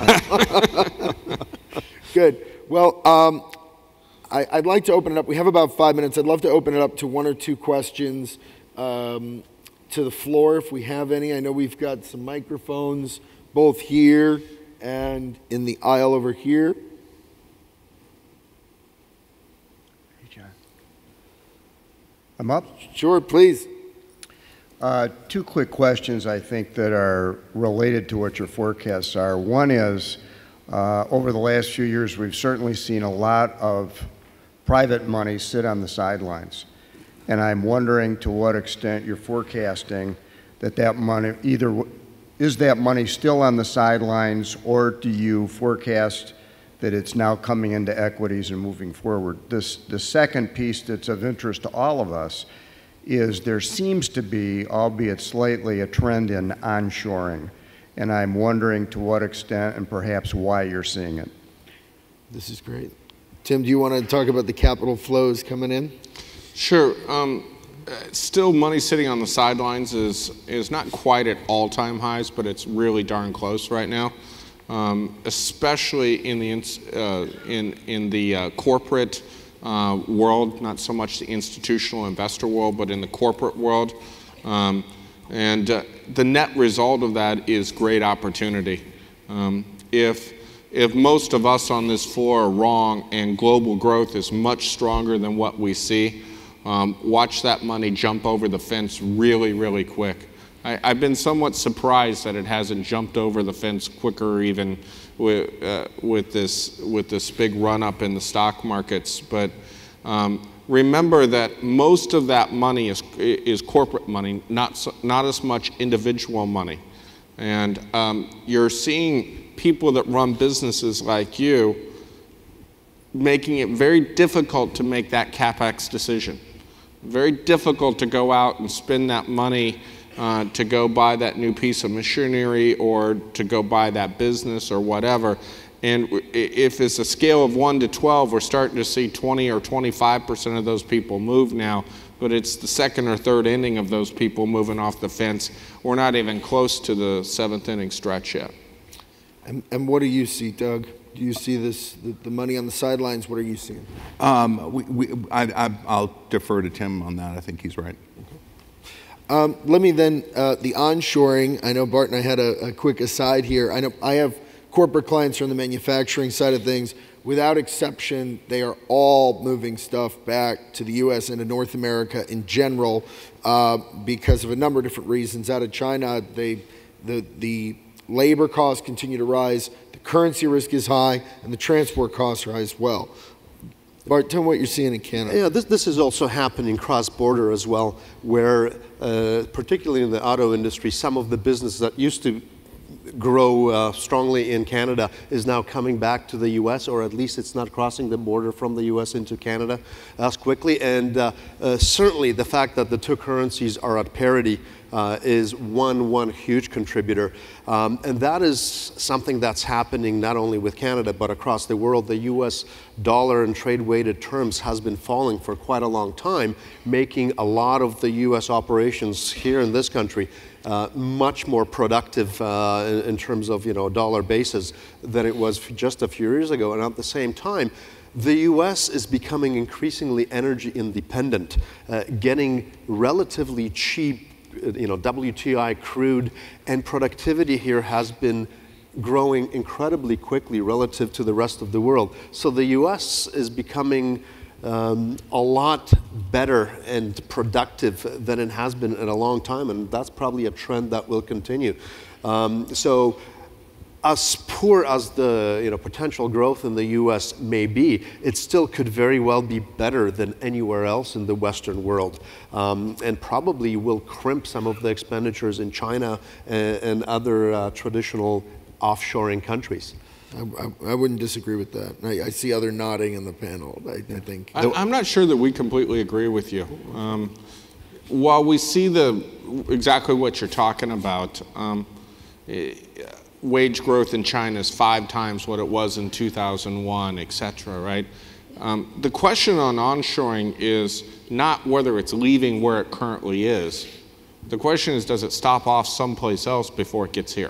Good. Well, um, I, I'd like to open it up. We have about five minutes. I'd love to open it up to one or two questions um, to the floor, if we have any. I know we've got some microphones both here and in the aisle over here. Hey, John. I'm up? Sure, please. Uh, two quick questions, I think, that are related to what your forecasts are. One is, uh, over the last few years, we've certainly seen a lot of private money sit on the sidelines. And I'm wondering to what extent you're forecasting that that money, either is that money still on the sidelines, or do you forecast that it's now coming into equities and moving forward? This, the second piece that's of interest to all of us is there seems to be, albeit slightly, a trend in onshoring. And I'm wondering to what extent and perhaps why you're seeing it. This is great. Tim, do you want to talk about the capital flows coming in? Sure. Um, still, money sitting on the sidelines is, is not quite at all-time highs, but it's really darn close right now, um, especially in the, uh, in, in the uh, corporate Uh, world, not so much the institutional investor world, but in the corporate world. Um, and uh, the net result of that is great opportunity. Um, if, if most of us on this floor are wrong and global growth is much stronger than what we see, um, watch that money jump over the fence really, really quick. I, I've been somewhat surprised that it hasn't jumped over the fence quicker, even with, uh, with this with this big run up in the stock markets. But um, remember that most of that money is is corporate money, not so, not as much individual money. And um, you're seeing people that run businesses like you making it very difficult to make that CapEx decision. Very difficult to go out and spend that money Uh, to go buy that new piece of machinery or to go buy that business or whatever. And if it's a scale of one to twelve, we're starting to see twenty or twenty-five percent of those people move now, but it's the second or third inning of those people moving off the fence. We're not even close to the seventh inning stretch yet. And, and what do you see, Doug? Do you see this, the, the money on the sidelines? What are you seeing? Um, we, we, I, I, I'll defer to Tim on that. I think he's right. Um, let me then, uh, the onshoring, I know Bart and I had a, a quick aside here. I know I have corporate clients from the manufacturing side of things. Without exception, they are all moving stuff back to the U S and to North America in general uh, because of a number of different reasons. Out of China, they, the, the labor costs continue to rise, the currency risk is high, and the transport costs are high as well. Bart, tell me what you're seeing in Canada. Yeah, this, this is also happening cross-border as well, where uh, particularly in the auto industry, some of the business that used to grow uh, strongly in Canada is now coming back to the U S, or at least it's not crossing the border from the U S into Canada as quickly. And uh, uh, certainly the fact that the two currencies are at parity Uh, is one, one huge contributor. Um, and that is something that's happening not only with Canada, but across the world. The U S dollar in trade-weighted terms has been falling for quite a long time, making a lot of the U S operations here in this country uh, much more productive uh, in, in terms of, you know, dollar basis than it was just a few years ago. And at the same time, the U S is becoming increasingly energy independent, uh, getting relatively cheap, you know, W T I crude, and productivity here has been growing incredibly quickly relative to the rest of the world. So the U S is becoming um, a lot better and productive than it has been in a long time, and that's probably a trend that will continue. Um, so as poor as the, you know, potential growth in the U S may be, it still could very well be better than anywhere else in the Western world, um, and probably will crimp some of the expenditures in China and, and other uh, traditional offshoring countries. I, I, I wouldn't disagree with that. I, I see other nodding in the panel, I, I think. I, I'm not sure that we completely agree with you. Um, while we see the exactly what you're talking about, um, wage growth in China is five times what it was in two thousand one, et cetera, right? Um, the question on onshoring is not whether it's leaving where it currently is. The question is, does it stop off someplace else before it gets here?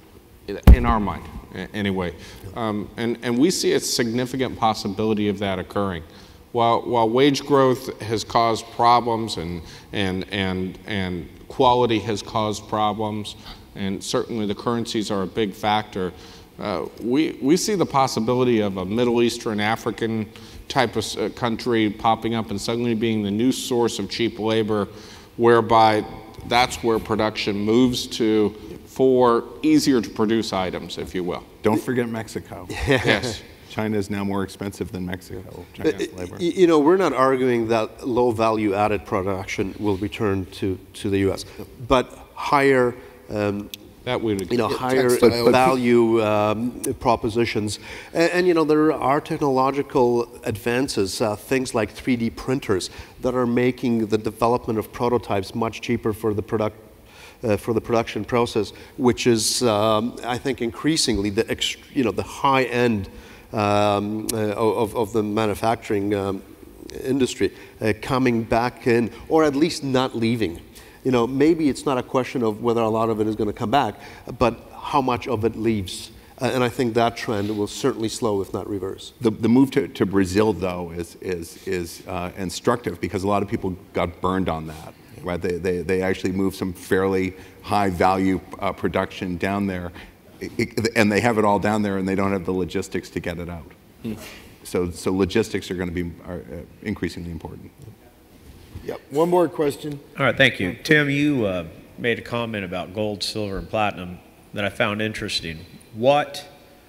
In our mind, anyway. Um, and, and we see a significant possibility of that occurring. While, while wage growth has caused problems and, and, and, and quality has caused problems, and certainly the currencies are a big factor, uh, we, we see the possibility of a Middle Eastern, African type of uh, country popping up and suddenly being the new source of cheap labor, whereby that's where production moves to for easier to produce items, if you will. Don't forget Mexico. Yes. China is now more expensive than Mexico, China's labor. You know, we're not arguing that low value added production will return to, to the U S, but higher um, that would you know, higher textile. value um, propositions. And, and, you know, there are technological advances, uh, things like three D printers that are making the development of prototypes much cheaper for the product, uh, for the production process, which is, um, I think, increasingly the, ext you know, the high end um, uh, of, of the manufacturing um, industry uh, coming back in, or at least not leaving. You know, maybe it's not a question of whether a lot of it is going to come back, but how much of it leaves. Uh, and I think that trend will certainly slow, if not reverse. The, the move to, to Brazil, though, is, is, is uh, instructive because a lot of people got burned on that. Right? They, they, they actually moved some fairly high value uh, production down there, it, it, and they have it all down there, and they don't have the logistics to get it out. Mm. So, so logistics are going to be are, uh, increasingly important. Yep. One more question. All right, thank you. Tim, you uh, made a comment about gold, silver, and platinum that I found interesting. What,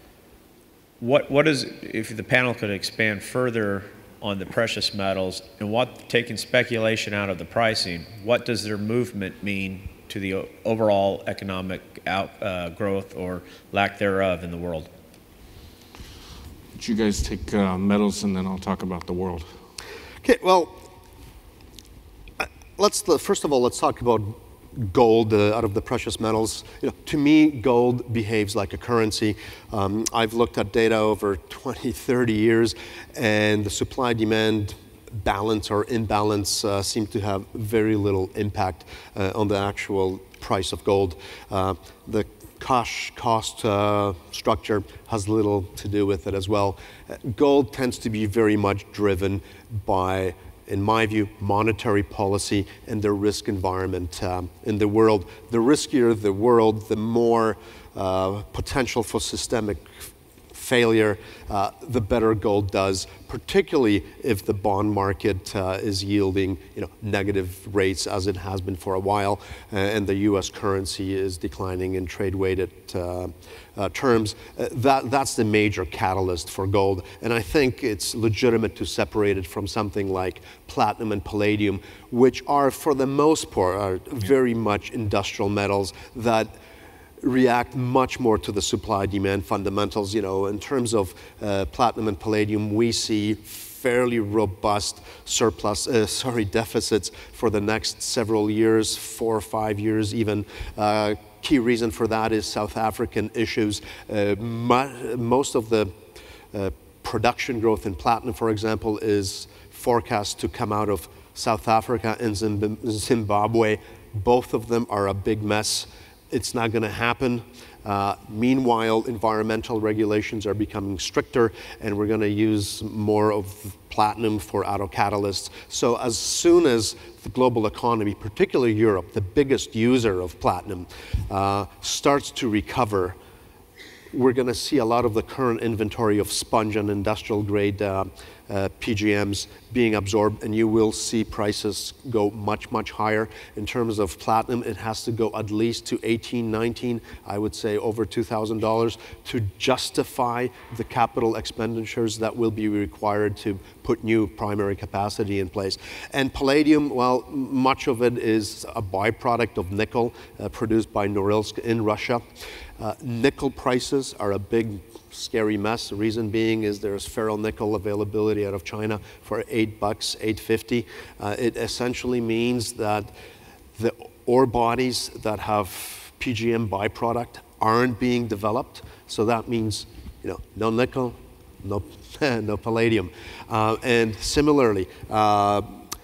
what, what is, if the panel could expand further on the precious metals, and what, taking speculation out of the pricing, what does their movement mean to the overall economic out, uh, growth or lack thereof in the world? Would you guys take uh, metals, and then I'll talk about the world. Okay, well, let's, first of all, let's talk about gold uh, out of the precious metals. You know, to me, gold behaves like a currency. Um, I've looked at data over twenty, thirty years, and the supply-demand balance or imbalance uh, seem to have very little impact uh, on the actual price of gold. Uh, the cost, cost uh, structure has little to do with it as well. Uh, gold tends to be very much driven by, in my view, monetary policy and the risk environment um, in the world. The riskier the world, the more uh, potential for systemic failure, uh, the better gold does, particularly if the bond market uh, is yielding you know, negative rates as it has been for a while, uh, and the U S currency is declining in trade-weighted uh, uh, terms. Uh, that, that's the major catalyst for gold, and I think it's legitimate to separate it from something like platinum and palladium, which are, for the most part, are very much industrial metals that react much more to the supply-demand fundamentals. You know, in terms of uh, platinum and palladium, we see fairly robust surplus, uh, sorry, deficits for the next several years, four or five years even. Uh, key reason for that is South African issues. Uh, mo most of the uh, production growth in platinum, for example, is forecast to come out of South Africa and Zimbabwe. Both of them are a big mess. It's not going to happen. Uh, meanwhile, environmental regulations are becoming stricter, and we're going to use more of platinum for auto catalysts. So as soon as the global economy, particularly Europe, the biggest user of platinum, uh, starts to recover, we're going to see a lot of the current inventory of sponge and industrial grade uh, uh, P G Ms being absorbed, and you will see prices go much, much higher. In terms of platinum, it has to go at least to eighteen, nineteen, I would say over two thousand dollars to justify the capital expenditures that will be required to put new primary capacity in place. And palladium, well, much of it is a byproduct of nickel uh, produced by Norilsk in Russia. Uh, nickel prices are a big, scary mess. The reason being is there's ferronickel availability out of China for eight bucks, eight fifty. Uh, it essentially means that the ore bodies that have P G M byproduct aren't being developed. So that means, you know, no nickel, no, no palladium. Uh, and similarly, uh,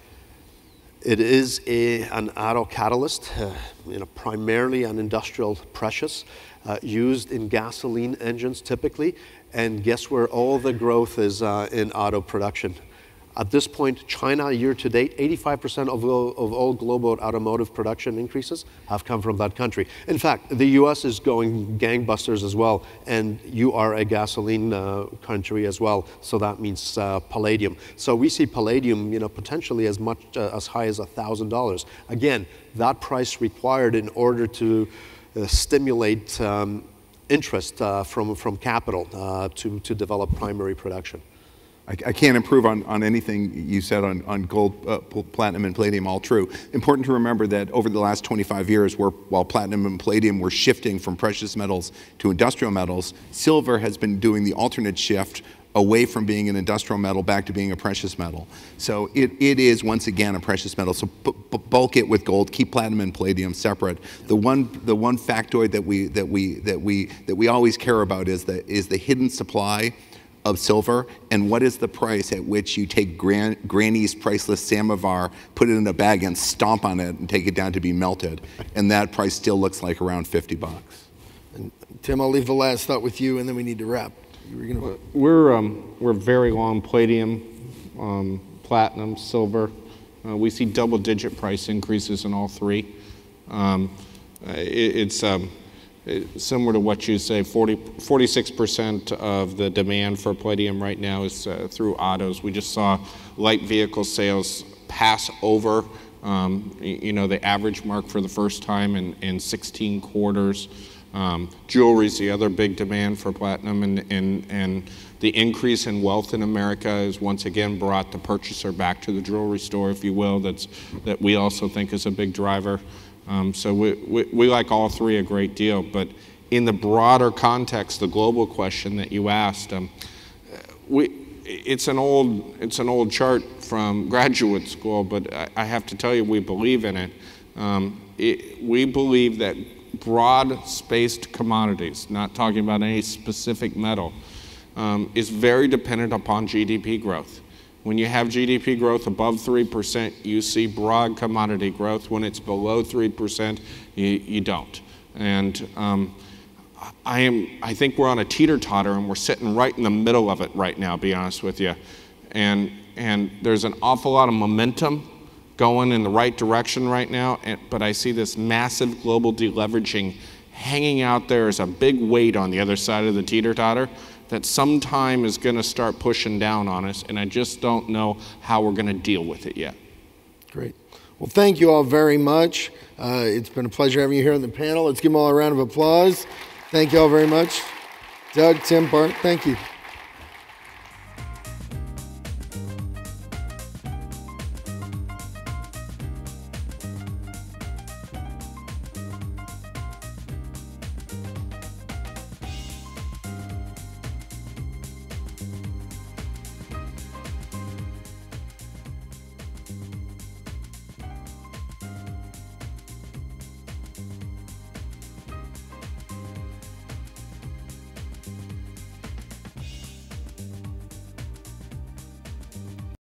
it is a, an auto catalyst, uh, you know, primarily an industrial precious, uh, used in gasoline engines typically. And guess where all the growth is uh, in auto production? At this point, China, year to date, eighty-five percent of all, of all global automotive production increases have come from that country. In fact, the U S is going gangbusters as well, and you are a gasoline uh, country as well, so that means uh, palladium. So we see palladium, you know, potentially as much uh, as high as one thousand dollars. Again, that price required in order to uh, stimulate um, interest uh, from, from capital uh, to, to develop primary production. I, I can't improve on, on anything you said on, on gold, uh, platinum, and palladium, all true. Important to remember that over the last twenty-five years, where, while platinum and palladium were shifting from precious metals to industrial metals, silver has been doing the alternate shift away from being an industrial metal back to being a precious metal. So it, it is, once again, a precious metal. So b b bulk it with gold, keep platinum and palladium separate. The one, the one factoid that we, that, we, that, we, that we always care about is the, is the hidden supply of silver, and what is the price at which you take gran Granny's priceless samovar, put it in a bag and stomp on it and take it down to be melted, and that price still looks like around fifty bucks. And Tim, I'll leave the last thought with you, and then we need to wrap. You were gonna... We're um, we're very long palladium, um, platinum, silver. Uh, we see double-digit price increases in all three. Um, it, it's um, similar to what you say, forty, forty-six percent of the demand for palladium right now is uh, through autos. We just saw light vehicle sales pass over, um, you know, the average mark for the first time in, in sixteen quarters. Um, jewelry is the other big demand for platinum, and, and, and the increase in wealth in America has once again brought the purchaser back to the jewelry store, if you will. That's, that we also think is a big driver. Um, so we, we, we like all three a great deal, but in the broader context, the global question that you asked, um, we, it's an old, it's an old chart from graduate school, but I, I have to tell you, we believe in it. Um, it. We believe that broad-spaced commodities, not talking about any specific metal, um, is very dependent upon G D P growth. When you have G D P growth above three percent, you see broad commodity growth. When it's below three percent, you, you don't. And um, I, am, I think we're on a teeter-totter, and we're sitting right in the middle of it right now, to be honest with you. And, and there's an awful lot of momentum going in the right direction right now, and, but I see this massive global deleveraging hanging out there as a big weight on the other side of the teeter-totter that sometime is going to start pushing down on us, and I just don't know how we're going to deal with it yet. Great. Well, thank you all very much. Uh, it's been a pleasure having you here on the panel. Let's give them all a round of applause. Thank you all very much. Doug, Tim, Bart, thank you.